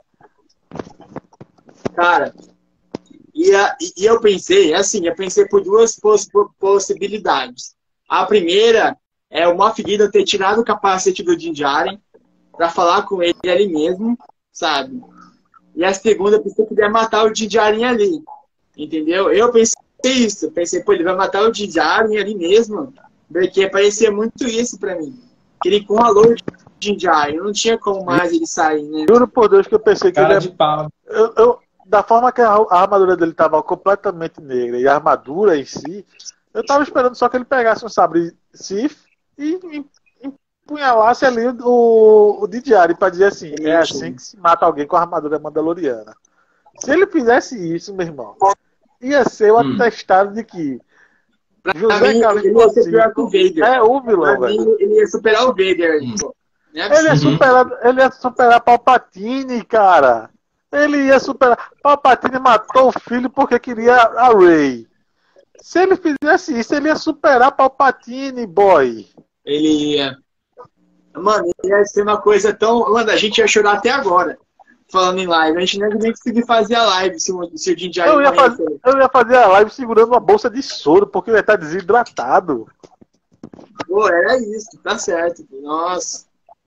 Cara, e eu pensei, eu pensei por duas possibilidades. A primeira é o Moff Gideon ter tirado o capacete do Din Djarin pra falar com ele ali mesmo, sabe? E a segunda, eu pensei que ele ia matar o Din Djarin ali, entendeu? Eu pensei isso, pensei, pô, ele vai matar o Din Djarin ali mesmo, porque parecia muito isso pra mim. Que ele encurralou o Din Djarin, não tinha como mais ele sair, né? Juro por Deus que eu pensei que cara ele de pau. Da forma que a armadura dele tava completamente negra e a armadura em si, eu tava esperando só que ele pegasse um sabre Sith e empunhalasse ali o Din Djarin pra dizer assim: é assim que se mata alguém com a armadura mandaloriana. Se ele fizesse isso, meu irmão, ia ser o atestado de que José Carlos ele ia ser pior que o Vader. É o vilão, velho. Ele ia superar o Vader. Ele ia superar Palpatine, cara. Ele ia superar. Palpatine matou o filho porque queria a Rey. Se ele fizesse isso, ele ia superar Palpatine, boy. Ele ia. Mano, ia ser uma coisa tão. Mano, a gente ia chorar até agora. Falando em live. A gente não ia nem conseguir fazer a live se o Din Djarin eu ia fazer a live segurando uma bolsa de soro, porque ele ia estar desidratado. Pô, era isso, tá certo. Nossa.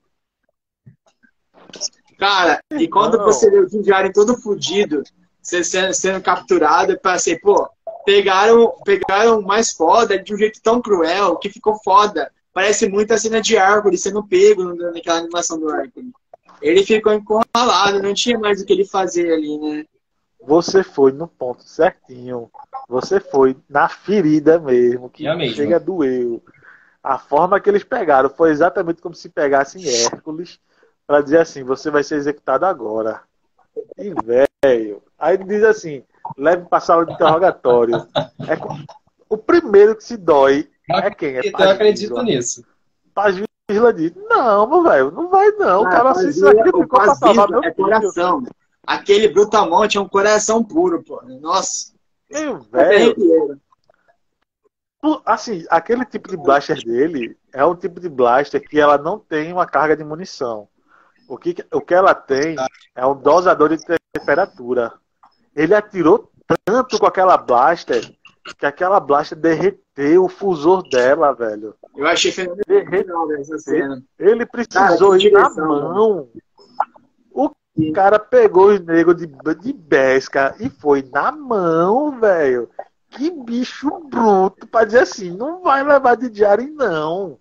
Cara, e quando você vê o Din Djarin todo fudido, sendo capturado, eu pensei, pô, pegaram o mais foda de um jeito tão cruel, que ficou foda. Parece muito a cena de Hércules sendo pego naquela animação do Hércules. Ele ficou encurralado, não tinha mais o que ele fazer ali, né? Você foi no ponto certinho. Você foi na ferida mesmo, que chega a doer. A forma que eles pegaram foi exatamente como se pegassem Hércules para dizer assim: você vai ser executado agora. E velho, aí ele diz assim: leve para a sala de interrogatório. O primeiro que se dói é quem? É eu acredito nisso. Ela diz: não, meu velho, não vai não. O cara assiste aqui ficou pra salvar meu filho. Coração. Aquele Brutamonte é um coração puro, pô. Nossa. Meu velho. Assim, aquele tipo de blaster dele é um tipo de blaster que ela não tem uma carga de munição. O que ela tem é um dosador de temperatura. Ele atirou tanto com aquela blaster que aquela blaster derreteu o fusor dela, velho. Eu achei fenomenal essa cena. Ele precisou ir na mão. O cara pegou os negros de Beskar e foi na mão, velho. Que bicho bruto pra dizer assim: não vai levar de Djarin, não.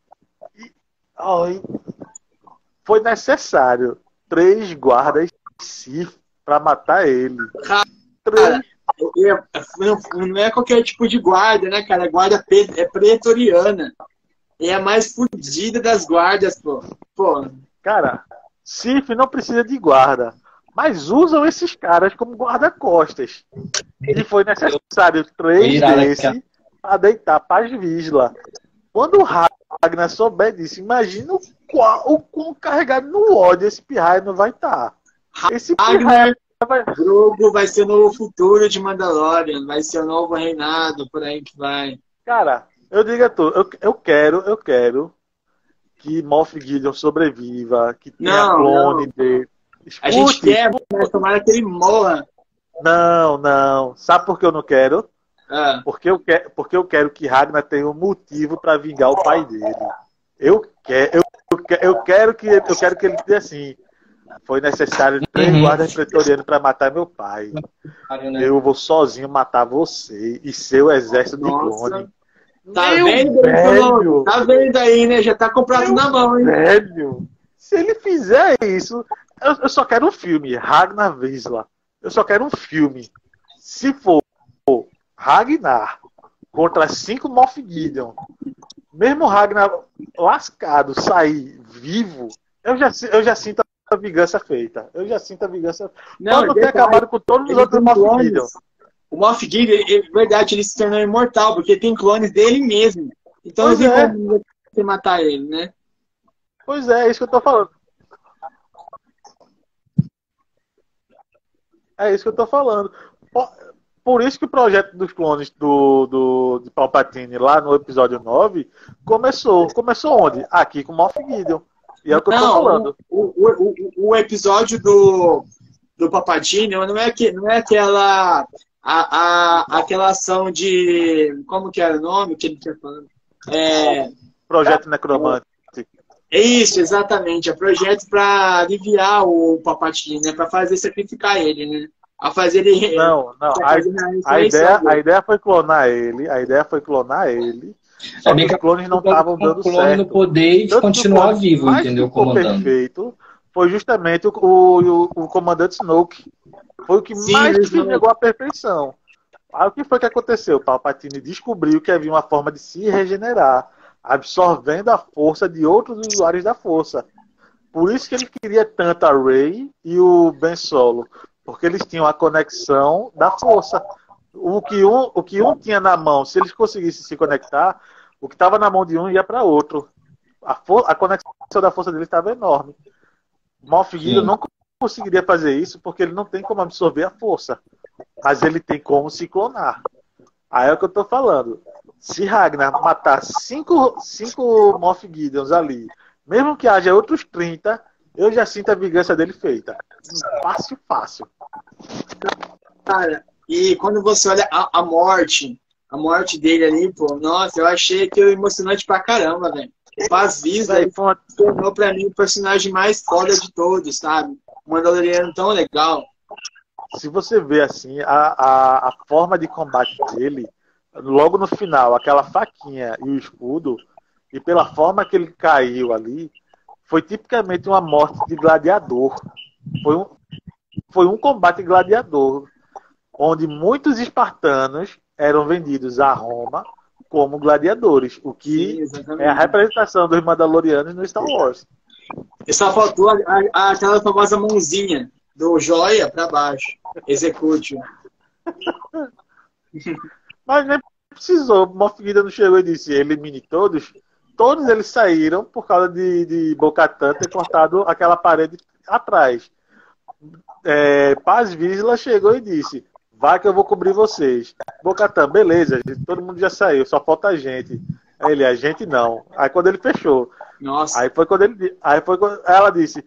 Foi necessário 3 guardas Sith pra matar ele. Não é qualquer tipo de guarda, né, cara? A guarda é pretoriana. É a mais fodida das guardas, pô. Cara, Sif não precisa de guarda, mas usam esses caras como guarda-costas. E foi necessário 3 desses para deitar Paz Vizsla. Quando o Ragnar souber disso, imagina o quão carregado no ódio esse pirraia não vai estar. Esse Ragnar Drogo vai ser o novo futuro de Mandalorian, vai ser o novo reinado, por aí que vai. Cara, eu digo a tu, eu quero que Moff Gideon sobreviva, que tenha clone dele. Escute, a gente quer, mas tomara que ele morra. Não. Sabe por que eu não quero? Porque eu quero que Ragnar tenha um motivo para vingar o pai dele. Eu quero que ele tenha assim. Foi necessário 3 guardas pretorianos para matar meu pai. Eu vou sozinho matar você e seu exército de clone. Tá vendo, velho? Tá vendo aí, né? Já tá comprado na mão, hein? Velho, se ele fizer isso, eu só quero um filme, Ragnar Vizsla. Eu só quero um filme. Se for Ragnar contra 5 Moff Gideon, mesmo Ragnar lascado sair vivo, eu já sinto a vingança feita. Eu já sinto a vingança. Pode ter acabado com todos os outros Moff Gideon. O Moff Gideon, verdade, ele se tornou imortal, porque tem clones dele mesmo. Então não tem como você matar ele, né? Pois é isso que eu tô falando. É isso que eu tô falando. Por isso que o projeto dos clones de Palpatine lá no episódio 9 começou. Começou onde? Aqui com o Moff Gideon. E é o que eu tô falando. O episódio do Palpatine não é aquela ação de... Como que era o nome que ele tinha falando? Projeto Necromante. É isso, exatamente. É projeto para aliviar o Palpatine, né? Para sacrificar ele, né? A fazer ele... Não. A ideia foi clonar ele. Só que os clones não estavam dando certo. No poder de continuar vivo, entendeu? Comandando. Perfeito. Foi justamente o comandante Snoke. Foi o que mais chegou à perfeição. Aí o que foi que aconteceu? O Palpatine descobriu que havia uma forma de se regenerar, absorvendo a força de outros usuários da força. Por isso que ele queria tanto a Rey e o Ben Solo, porque eles tinham a conexão da força. O que um tinha na mão, se eles conseguissem se conectar, o que estava na mão de um ia para outro. A conexão da força dele estava enorme. Moff Gideon não conseguiria fazer isso porque ele não tem como absorver a força, mas ele tem como se clonar. Aí é o que eu tô falando. Se Ragnar matar 5 Moff Gideons ali, mesmo que haja outros 30, eu já sinto a vingança dele feita. Fácil. Cara, e quando você olha a morte dele ali, pô, nossa, eu achei aquilo emocionante pra caramba, velho. Paz Vizsla tornou pra mim o personagem mais foda de todos, sabe? O Mandaloriano tão legal. Se você vê assim, a forma de combate dele, logo no final, aquela faquinha e o escudo, e pela forma que ele caiu ali, foi tipicamente uma morte de gladiador. Foi um combate gladiador, onde muitos espartanos eram vendidos a Roma como gladiadores, o que é a representação dos Mandalorianos no Star Wars. E só faltou aquela famosa mãozinha do joia para baixo. Execute. Mas nem precisou. Moff Gideon não chegou e disse: elimine todos. Todos eles saíram por causa de Bo-Katan ter cortado aquela parede atrás. Paz Vizsla chegou e disse: vai que eu vou cobrir vocês. Bo-Katan, beleza, todo mundo já saiu, só falta a gente. Aí ele, a gente não. Aí quando ele fechou. Nossa. Aí foi quando ela disse: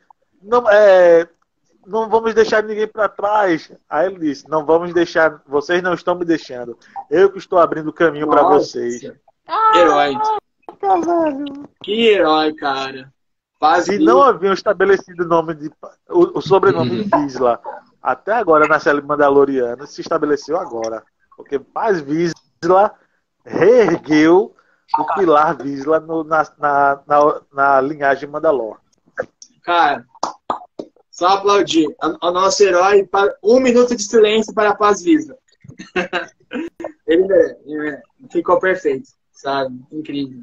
não vamos deixar ninguém para trás. Aí ele disse: não vamos deixar, vocês não estão me deixando. Eu que estou abrindo o caminho para vocês. Herói. Que herói, cara. Se não haviam estabelecido o sobrenome de Vizsla até agora na série Mandaloriana, se estabeleceu agora. Porque Paz Vizsla reergueu o pilar Vizsla na linhagem Mandalor. Cara, só aplaudir. O nosso herói, 1 minuto de silêncio para Paz Vizsla. Ele ficou perfeito, sabe? Incrível.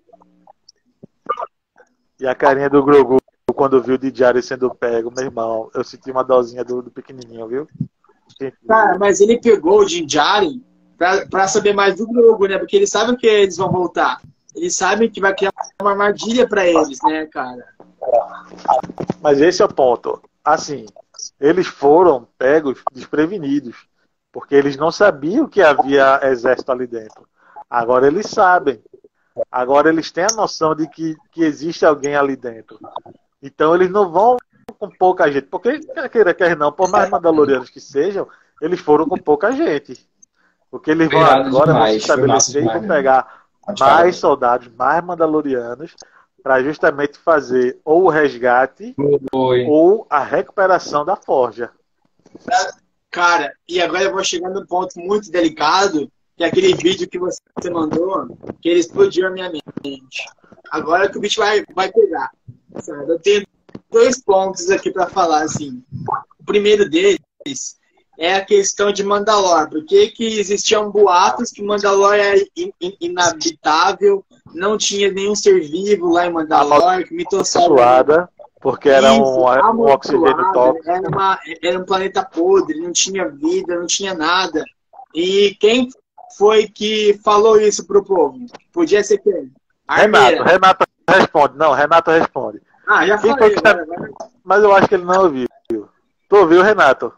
E a carinha do Grogu quando viu o Djarin sendo pego, meu irmão, eu senti uma dosinha do pequenininho, viu? Cara, mas ele pegou o Djarin pra saber mais do Grogu, né? Porque eles sabem que eles vão voltar. Eles sabem que vai criar uma armadilha pra eles, né, cara? Mas esse é o ponto. Assim, eles foram pegos desprevenidos, porque eles não sabiam que havia exército ali dentro. Agora eles sabem. Agora eles têm a noção de que existe alguém ali dentro. Então eles não vão com pouca gente. Porque, quer não, por mais mandalorianos que sejam, eles foram com pouca gente. Porque eles vão agora vão se estabelecer e vão pegar mais soldados, mais mandalorianos, para justamente fazer ou o resgate ou a recuperação da forja. Cara, e agora eu vou chegar num ponto muito delicado, que é aquele vídeo que você mandou, que ele explodiu a minha mente. Agora que o bicho vai pegar. Sabe? Eu tenho 2 pontos aqui para falar, assim. O primeiro deles é a questão de Mandalor. Por que existiam boatos que Mandalor era inabitável, não tinha nenhum ser vivo lá em Mandalor, que mitossauro... Porque era um oxigênio tóxico. Era um planeta podre, não tinha vida, não tinha nada. E quem foi que falou isso pro povo? Podia ser quem? Renato responde. Não, Renato responde. Ah, já falei. Mas eu acho que ele não ouviu. Tu ouviu, Renato?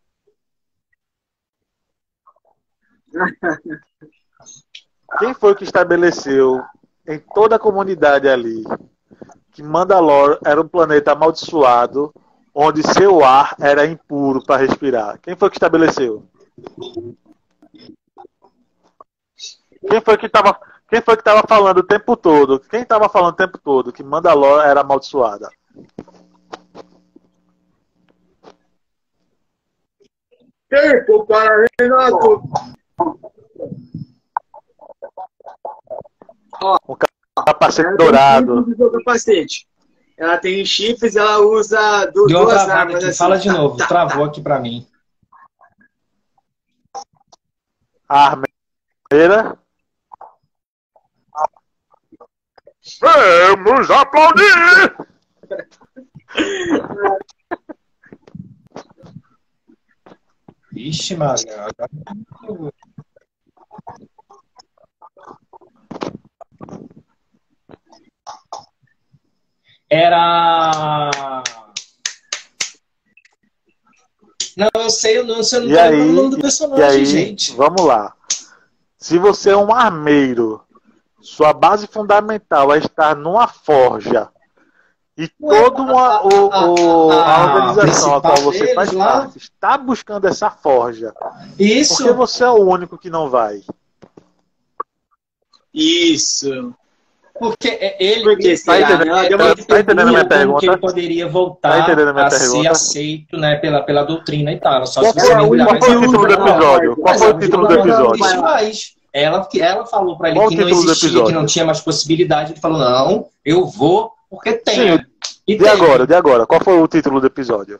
Quem foi que estabeleceu em toda a comunidade ali que Mandalor era um planeta amaldiçoado, onde seu ar era impuro para respirar? Quem foi que estabeleceu? Quem foi que estava falando o tempo todo? Quem estava falando o tempo todo que Mandalor era amaldiçoada? Tempo para Renato! Um capacete dourado. Capacete. Ela tem chifres, ela usa duas armas. Aqui. Assim. Fala de novo, travou aqui para mim. Armeira. Vamos aplaudir! Vixe, Maria. Era... Não, eu sei, eu não lembro o nome do personagem, gente. Vamos lá. Se você é um armeiro, sua base fundamental é estar numa forja e toda a organização a qual você faz parte está buscando essa forja. Isso. Porque você é o único que não vai. Isso. Porque ele tá entendendo a minha pergunta? Que ele poderia voltar a ser aceito, né, pela doutrina e tal. Só se qual foi o título do episódio? Qual foi o título do episódio? Ela falou para ele que não existia, que não tinha mais possibilidade. Ele falou, não, eu vou porque tem. Sim, de agora. Qual foi o título do episódio?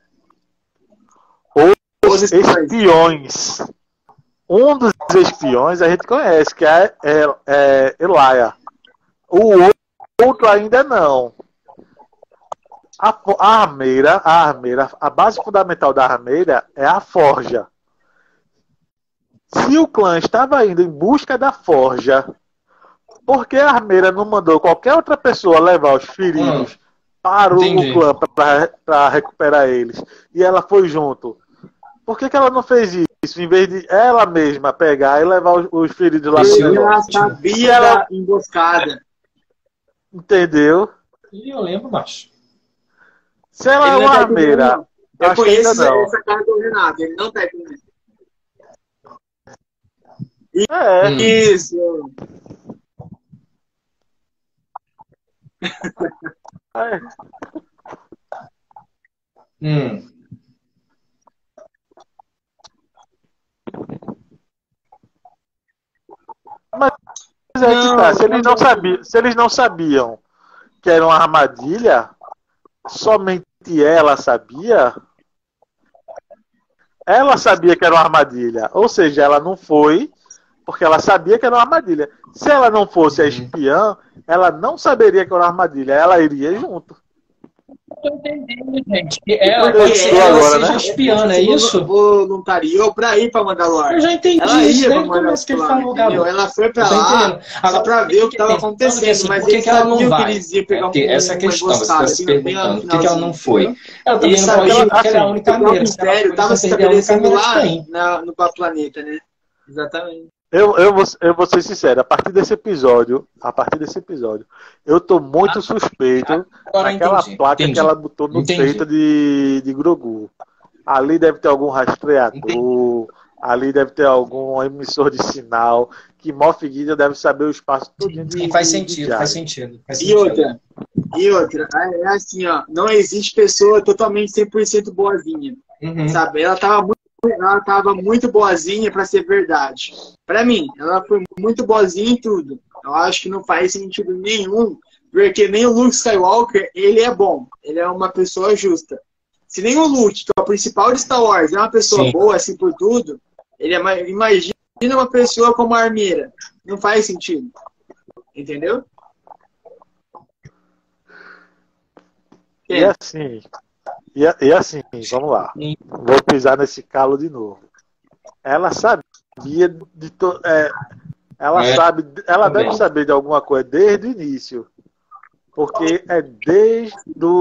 Os espiões. Um dos espiões a gente conhece, que é Elia. O outro ainda não. A armeira, a base fundamental da armeira é a forja. Se o clã estava indo em busca da forja, por que a armeira não mandou qualquer outra pessoa levar os feridos para o clã para recuperar eles? E ela foi junto. Por que ela não fez isso? Em vez de ela mesma pegar e levar os feridos lá dentro? Ela sabia da emboscada. Entendeu? E eu lembro, macho. Se ela é uma armeira, eu conheço essa cara do Renato, ele não tá com isso. Isso. Mas se eles não sabiam que era uma armadilha, somente ela sabia. ela sabia que era uma armadilha. Ou seja, ela não foi porque ela sabia que era uma armadilha. Se ela não fosse a espiã, ela não saberia que era uma armadilha. Ela iria junto. Tô entendendo, gente. Ela pode ser que ela seja espiã, não é isso? Voluntariou pra ir pra Mandalore. Eu já entendi isso desde o começo que ele falou, Gabo. Ela foi pra lá só pra ver o que tava acontecendo. Mas por que ela não vai? Essa é a questão, você tá se perguntando. Por que ela não foi? Ela também não pode ir porque ela é a única armeira. O mistério tava se estabelecendo lá no planeta, né? Exatamente. Eu vou ser sincero, a partir desse episódio, eu tô muito suspeito daquela placa que ela botou no peito de Grogu. Ali deve ter algum rastreador, ali deve ter algum emissor de sinal, que Moff Gideon deve saber o espaço todinho de faz sentido. E outra, é assim, ó, não existe pessoa totalmente 100% boazinha, sabe? Ela tava muito boazinha pra ser verdade. Pra mim, ela foi muito boazinha em tudo. Eu acho que não faz sentido nenhum, porque nem o Luke Skywalker, ele é bom. Ele é uma pessoa justa. Se nem o Luke, que é o principal de Star Wars, é uma pessoa boa, assim, por tudo, imagina uma pessoa como a armeira. Não faz sentido. Entendeu? E assim, vamos lá. Vou pisar nesse calo de novo. Ela sabia ela deve saber de alguma coisa desde o início. Porque é desde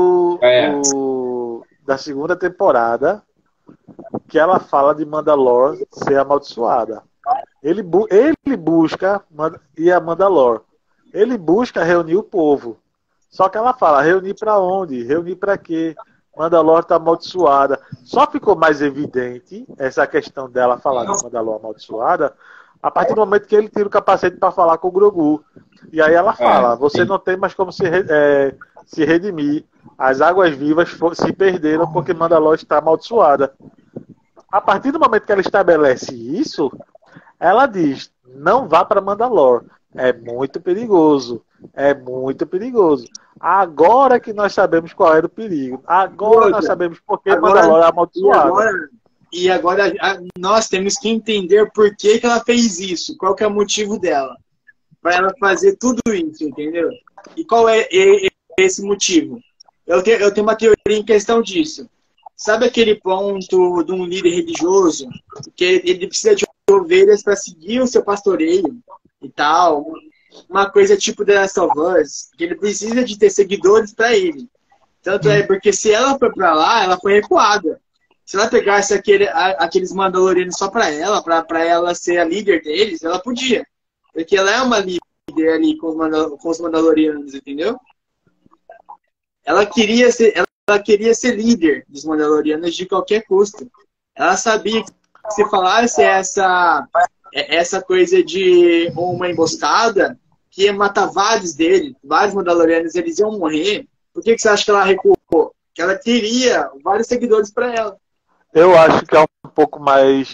da segunda temporada que ela fala de Mandalore ser amaldiçoada. Ele busca ir a Mandalore. Ele busca reunir o povo. Só que ela fala, reunir pra onde? Reunir pra quê? Mandalore tá amaldiçoada. Só ficou mais evidente essa questão dela falar de Mandalore amaldiçoada a partir do momento que ele tira o capacete para falar com o Grogu. E aí ela fala, você não tem mais como se redimir. As águas vivas se perderam porque Mandalore está amaldiçoada. A partir do momento que ela estabelece isso, ela diz, não vá para Mandalore. É muito perigoso. É muito perigoso. Agora que nós sabemos qual era o perigo. Agora nós sabemos por que Mandalore é amaldiçoada. E agora nós temos que entender por que ela fez isso. Qual que é o motivo dela. Para ela fazer tudo isso, entendeu? E qual é esse motivo? Eu tenho uma teoria em questão disso. Sabe aquele ponto de um líder religioso? Que ele precisa de ovelhas para seguir o seu pastoreio e tal. Uma coisa tipo The Last of Us, que ele precisa de ter seguidores para ele. Tanto é porque se ela foi para lá, ela foi recuada. Se ela pegasse aqueles Mandalorianos só para ela ser a líder deles, ela podia. Porque ela é uma líder ali com os Mandalorianos, entendeu? Ela queria ser líder dos Mandalorianos de qualquer custo. Ela sabia que se falasse essa coisa de uma emboscada, que ia matar vários Mandalorianos, eles iam morrer. Por que você acha que ela recuou? Que ela queria vários seguidores para ela. Eu acho que é um pouco mais...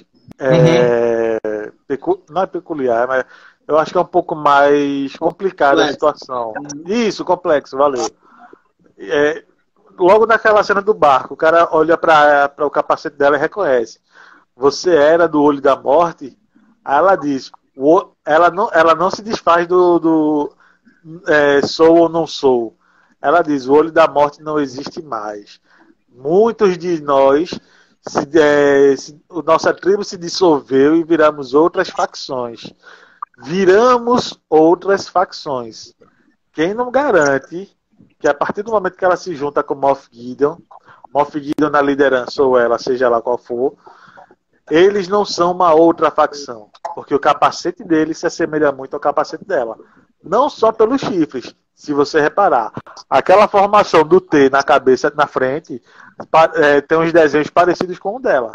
não é peculiar, mas eu acho que é um pouco mais complicada a situação. Isso, complexo, valeu. Logo naquela cena do barco, o cara olha para o capacete dela e reconhece. Você era do Olho da Morte? Aí ela diz, ela não se desfaz do sou ou não sou. Ela diz, o Olho da Morte não existe mais. Muitos de nós, nossa tribo se dissolveu e viramos outras facções. Quem não garante que a partir do momento que ela se junta com Moff Gideon na liderança, ou ela, seja lá qual for, eles não são uma outra facção, porque o capacete dele se assemelha muito ao capacete dela. Não só pelos chifres, se você reparar. Aquela formação do T na cabeça, na frente, tem uns desenhos parecidos com o dela.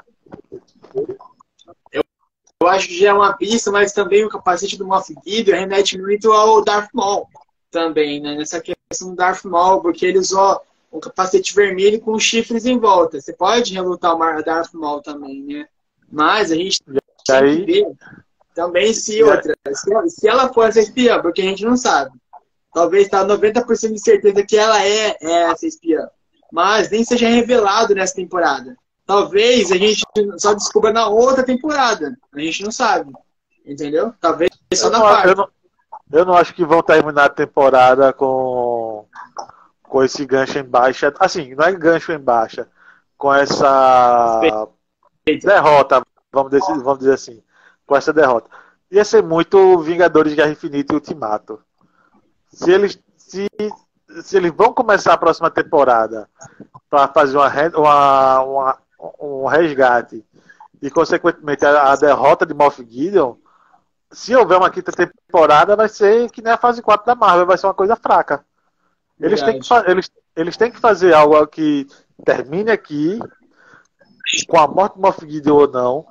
Eu acho que já é uma pista, mas também o capacete do Moff Gideon remete muito ao Darth Maul também, né? Nessa questão do Darth Maul, porque ele usou um capacete vermelho com chifres em volta. Você pode relutar o Darth Maul também, né? Mas a gente tem que ver também se ela for essa espiã, porque a gente não sabe. Talvez tá 90% de certeza que ela é essa espiã. Mas nem seja revelado nessa temporada. talvez a gente só descubra na outra temporada. A gente não sabe. Entendeu? Talvez só na quarta. Eu não acho que vão terminar a temporada com esse gancho em baixa. Assim, não é gancho em baixa. Com essa derrota, vamos dizer assim. Com essa derrota. Ia ser muito Vingadores Guerra Infinita e Ultimato. Se eles vão começar a próxima temporada para fazer um resgate e, consequentemente, a derrota de Moff Gideon, se houver uma quinta temporada, vai ser que nem a fase 4 da Marvel, vai ser uma coisa fraca. Eles têm que fazer algo que termine aqui, com a morte de Moff Gideon ou não.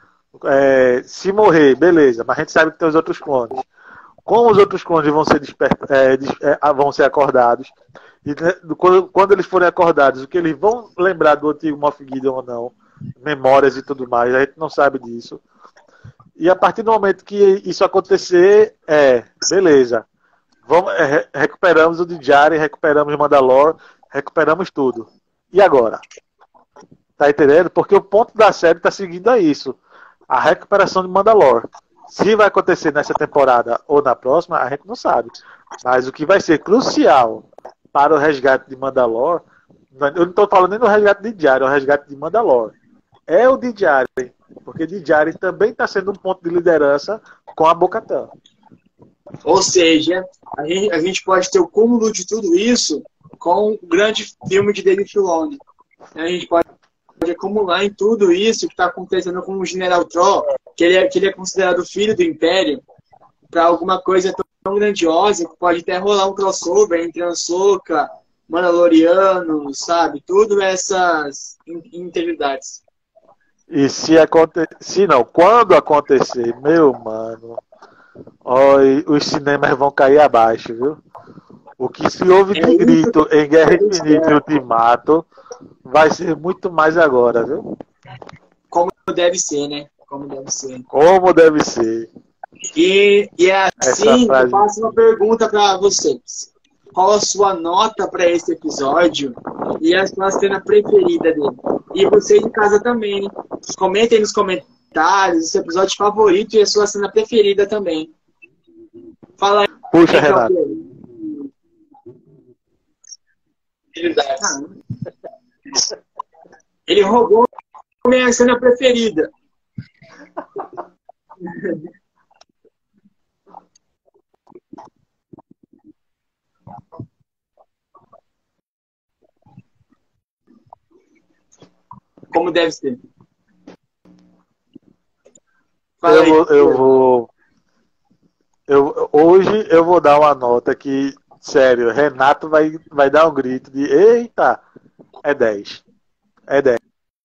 Se morrer, beleza, mas a gente sabe que tem os outros clones. Como os outros clones vão ser vão ser acordados, e quando eles forem acordados, o que eles vão lembrar do antigo Moff Gideon ou não, memórias e tudo mais, a gente não sabe disso. E a partir do momento que isso acontecer, beleza, recuperamos o Din Djarin, recuperamos o Mandalore, recuperamos tudo. E agora? Tá entendendo? Porque o ponto da série tá seguindo a isso. A recuperação de Mandalore. Se vai acontecer nessa temporada ou na próxima, a gente não sabe. Mas o que vai ser crucial para o resgate de Mandalore, eu não estou falando nem do resgate de Din Djarin, é o resgate de Mandalore. É o Din Djarin, porque Din Djarin também está sendo um ponto de liderança com a Bo-Katan. Ou seja, a gente pode ter o cúmulo de tudo isso com o grande filme de David Filoni. A gente pode acumular em tudo isso que está acontecendo com o General Tron, que ele é considerado filho do Império, para alguma coisa tão grandiosa que pode até rolar um crossover entre Ahsoka, Mandaloriano, sabe? Tudo essas integridades. E quando acontecer, meu mano, os cinemas vão cair abaixo, viu? O que se ouve de grito em Guerra Infinita e Ultimato vai ser muito mais agora, viu? Como deve ser, né? Como deve ser. E assim, eu faço uma pergunta para vocês. Qual a sua nota para esse episódio e a sua cena preferida dele? E vocês de casa também, né? Comentem nos comentários o seu episódio favorito e a sua cena preferida também. Fala aí. Puxa, Renato. Ele roubou minha cena preferida. Como deve ser. Hoje eu vou dar uma nota que, sério, Renato vai dar um grito de eita, é 10. É 10.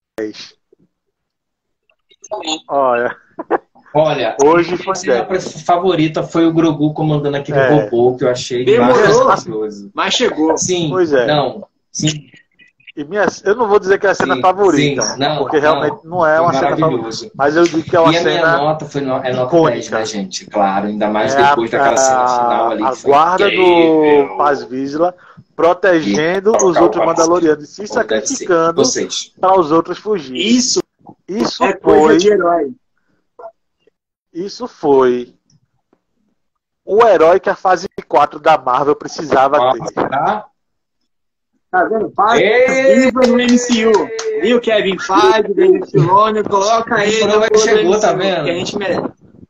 Olha, hoje foi a favorita foi o Grogu comandando aquele robô que eu achei maravilhoso. Mas chegou. Sim, pois é. Não, sim. E eu não vou dizer que é a cena favorita, porque realmente não é uma cena favorita. Mas eu digo que é uma cena. E a minha nota é nota 10, né, gente? Claro, ainda mais depois daquela cena final ali. A guarda do Paz Vizsla protegendo os outros Mandalorianos e se sacrificando para os outros fugirem. Isso é foi coisa de herói. Isso foi o herói que a fase 4 da Marvel precisava ter. Tá vendo? Viva no MCU. E o Kevin Feige, David Filoni, coloca ele no chegou, tá vendo? Que a gente merece.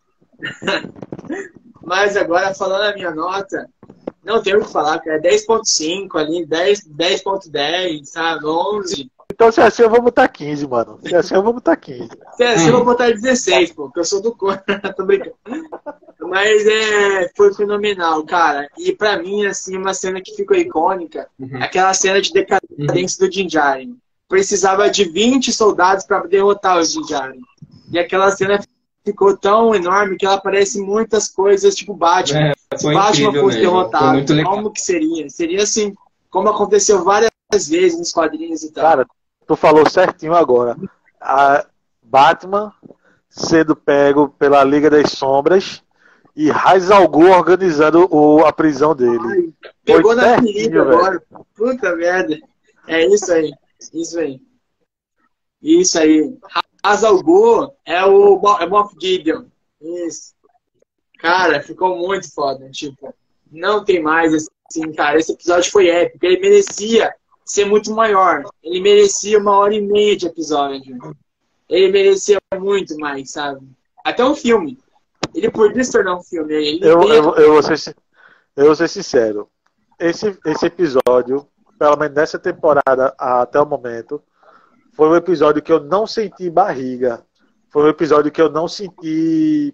Mas agora, falando a minha nota, não tenho o que falar, cara. 10.5 ali, 10.10, sabe? 11. Então, se assim eu vou botar 15, mano. Se assim eu vou botar 15. Se assim eu vou botar 16, pô, porque eu sou do contra. Tô brincando. Mas foi fenomenal, cara. E pra mim, assim, uma cena que ficou icônica, aquela cena de decadência do Din Djarin. Precisava de 20 soldados pra derrotar o Din Djarin. E aquela cena ficou tão enorme que ela parece muitas coisas, tipo Batman. Se Batman fosse derrotado, como que seria? Seria assim, como aconteceu várias vezes nos quadrinhos e tal. Cara, tu falou certinho agora. A Batman sendo pego pela Liga das Sombras e Ra's al Ghul organizando a prisão dele. Ai, pegou na ferida agora. Puta merda. É isso aí. Isso aí. Isso aí. Ra's al Ghul é o Moff Gideon. Isso. Cara, ficou muito foda. Tipo, não tem mais assim, cara. Esse episódio foi épico. Ele merecia ser muito maior. Ele merecia 1h30 de episódio. Ele merecia muito mais, sabe? Até um filme. Ele podia se tornar um filme. Eu vou ser sincero. Esse episódio, pelo menos nessa temporada até o momento, foi um episódio que eu não senti barriga. Foi um episódio que eu não senti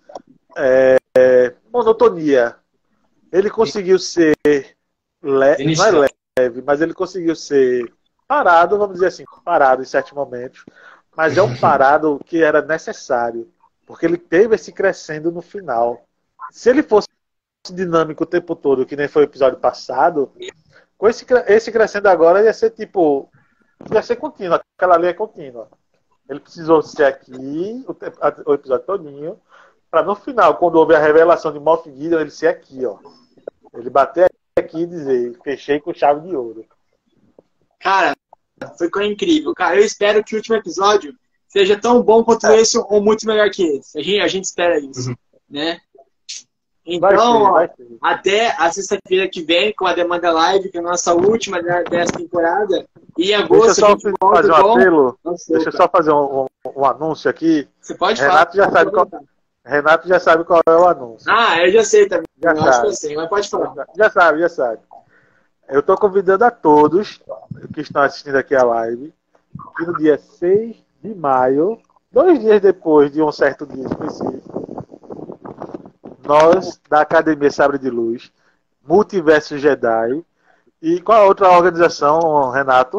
monotonia. Ele conseguiu ser leve, não é leve, mas ele conseguiu ser parado, vamos dizer assim, parado em certos momentos. Mas é um parado que era necessário, porque ele teve esse crescendo no final. Se ele fosse dinâmico o tempo todo, que nem foi o episódio passado, com esse crescendo agora ia ser tipo, ia ser contínuo, aquela linha é contínua. Ele precisou ser aqui o episódio todinho, para no final, quando houve a revelação de Moff Gideon, ele ser aqui, ó. Ele bater aqui e dizer, fechei com chave de ouro. Cara, ficou incrível. Cara, eu espero que o último episódio seja tão bom quanto esse ou muito melhor que esse. A gente espera isso, né? Então, vai ser. Até a sexta-feira que vem, com a Demanda Live, que é a nossa última dessa temporada. E em agosto Deixa eu só fazer um apelo. Deixa eu só fazer um anúncio aqui. Você pode Renato falar. Renato já sabe qual é o anúncio. Ah, eu já sei também. Já sabe. Acho que eu sei, mas pode falar. Já sabe. Eu estou convidando a todos que estão assistindo aqui a live, que no dia 6 de maio, 2 dias depois de um certo dia específico, nós, da Academia Sabre de Luz, Multiverso Jedi, e qual a outra organização, Renato?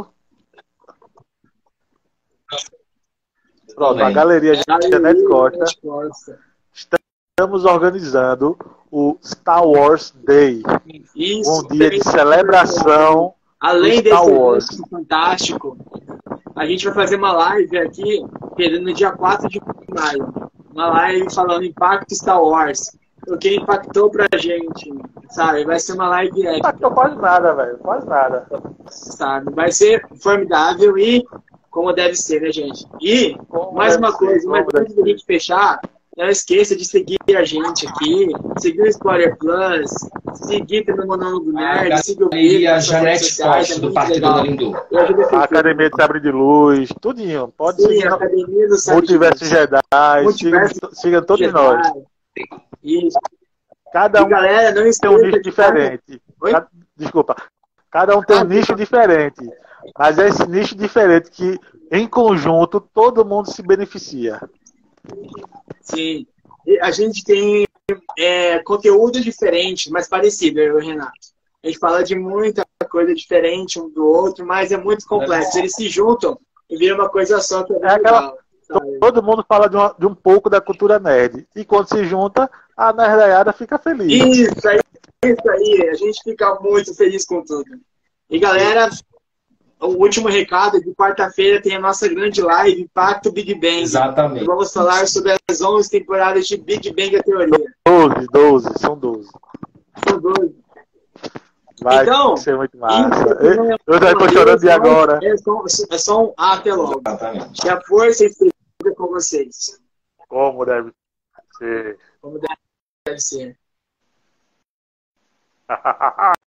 Pronto, a Galeria Janete Costa. Estamos organizando o Star Wars Day. Isso, um dia de celebração. Além desse evento fantástico, a gente vai fazer uma live aqui, no dia 4 de maio. Uma live falando Impacto Star Wars. O que impactou pra gente, sabe? Vai ser uma live épica. Impactou quase nada, velho. Quase nada. Sabe? Vai ser formidável e como deve ser, né, gente? E, mais uma coisa, mas antes da gente fechar, não esqueça de seguir a gente aqui, seguir o Spoiler Plus, seguir também o Monólogo Nerd, seguir o Pedro, e a Janete Costa, do Partido da Lindu. A Academia de Sabre de Luz, tudinho. Pode seguir a Academia do Multiverso Jedi, siga todos nós. Isso. Cada um galera, não tem um nicho diferente. Desculpa. Cada um tem um nicho diferente. Mas é esse nicho diferente que, em conjunto, todo mundo se beneficia. Sim. E a gente tem conteúdo diferente, mas parecido, eu e o Renato. A gente fala de muita coisa diferente um do outro, mas é muito complexo. Eles se juntam e viram uma coisa só que é legal. Todo mundo fala de um pouco da cultura nerd. E quando se junta, a nerdaiada fica feliz. Isso aí. A gente fica muito feliz com tudo. E galera, o último recado é de quarta-feira tem a nossa grande live, Impacto Big Bang. Exatamente. Vamos falar sobre as 11 temporadas de Big Bang a Teoria. 12, são 12. São 12. Vai então, ser muito massa. Eu já estou chorando de agora. É só um até logo. Exatamente. Que a força esteja com vocês. Como deve ser. Como deve ser.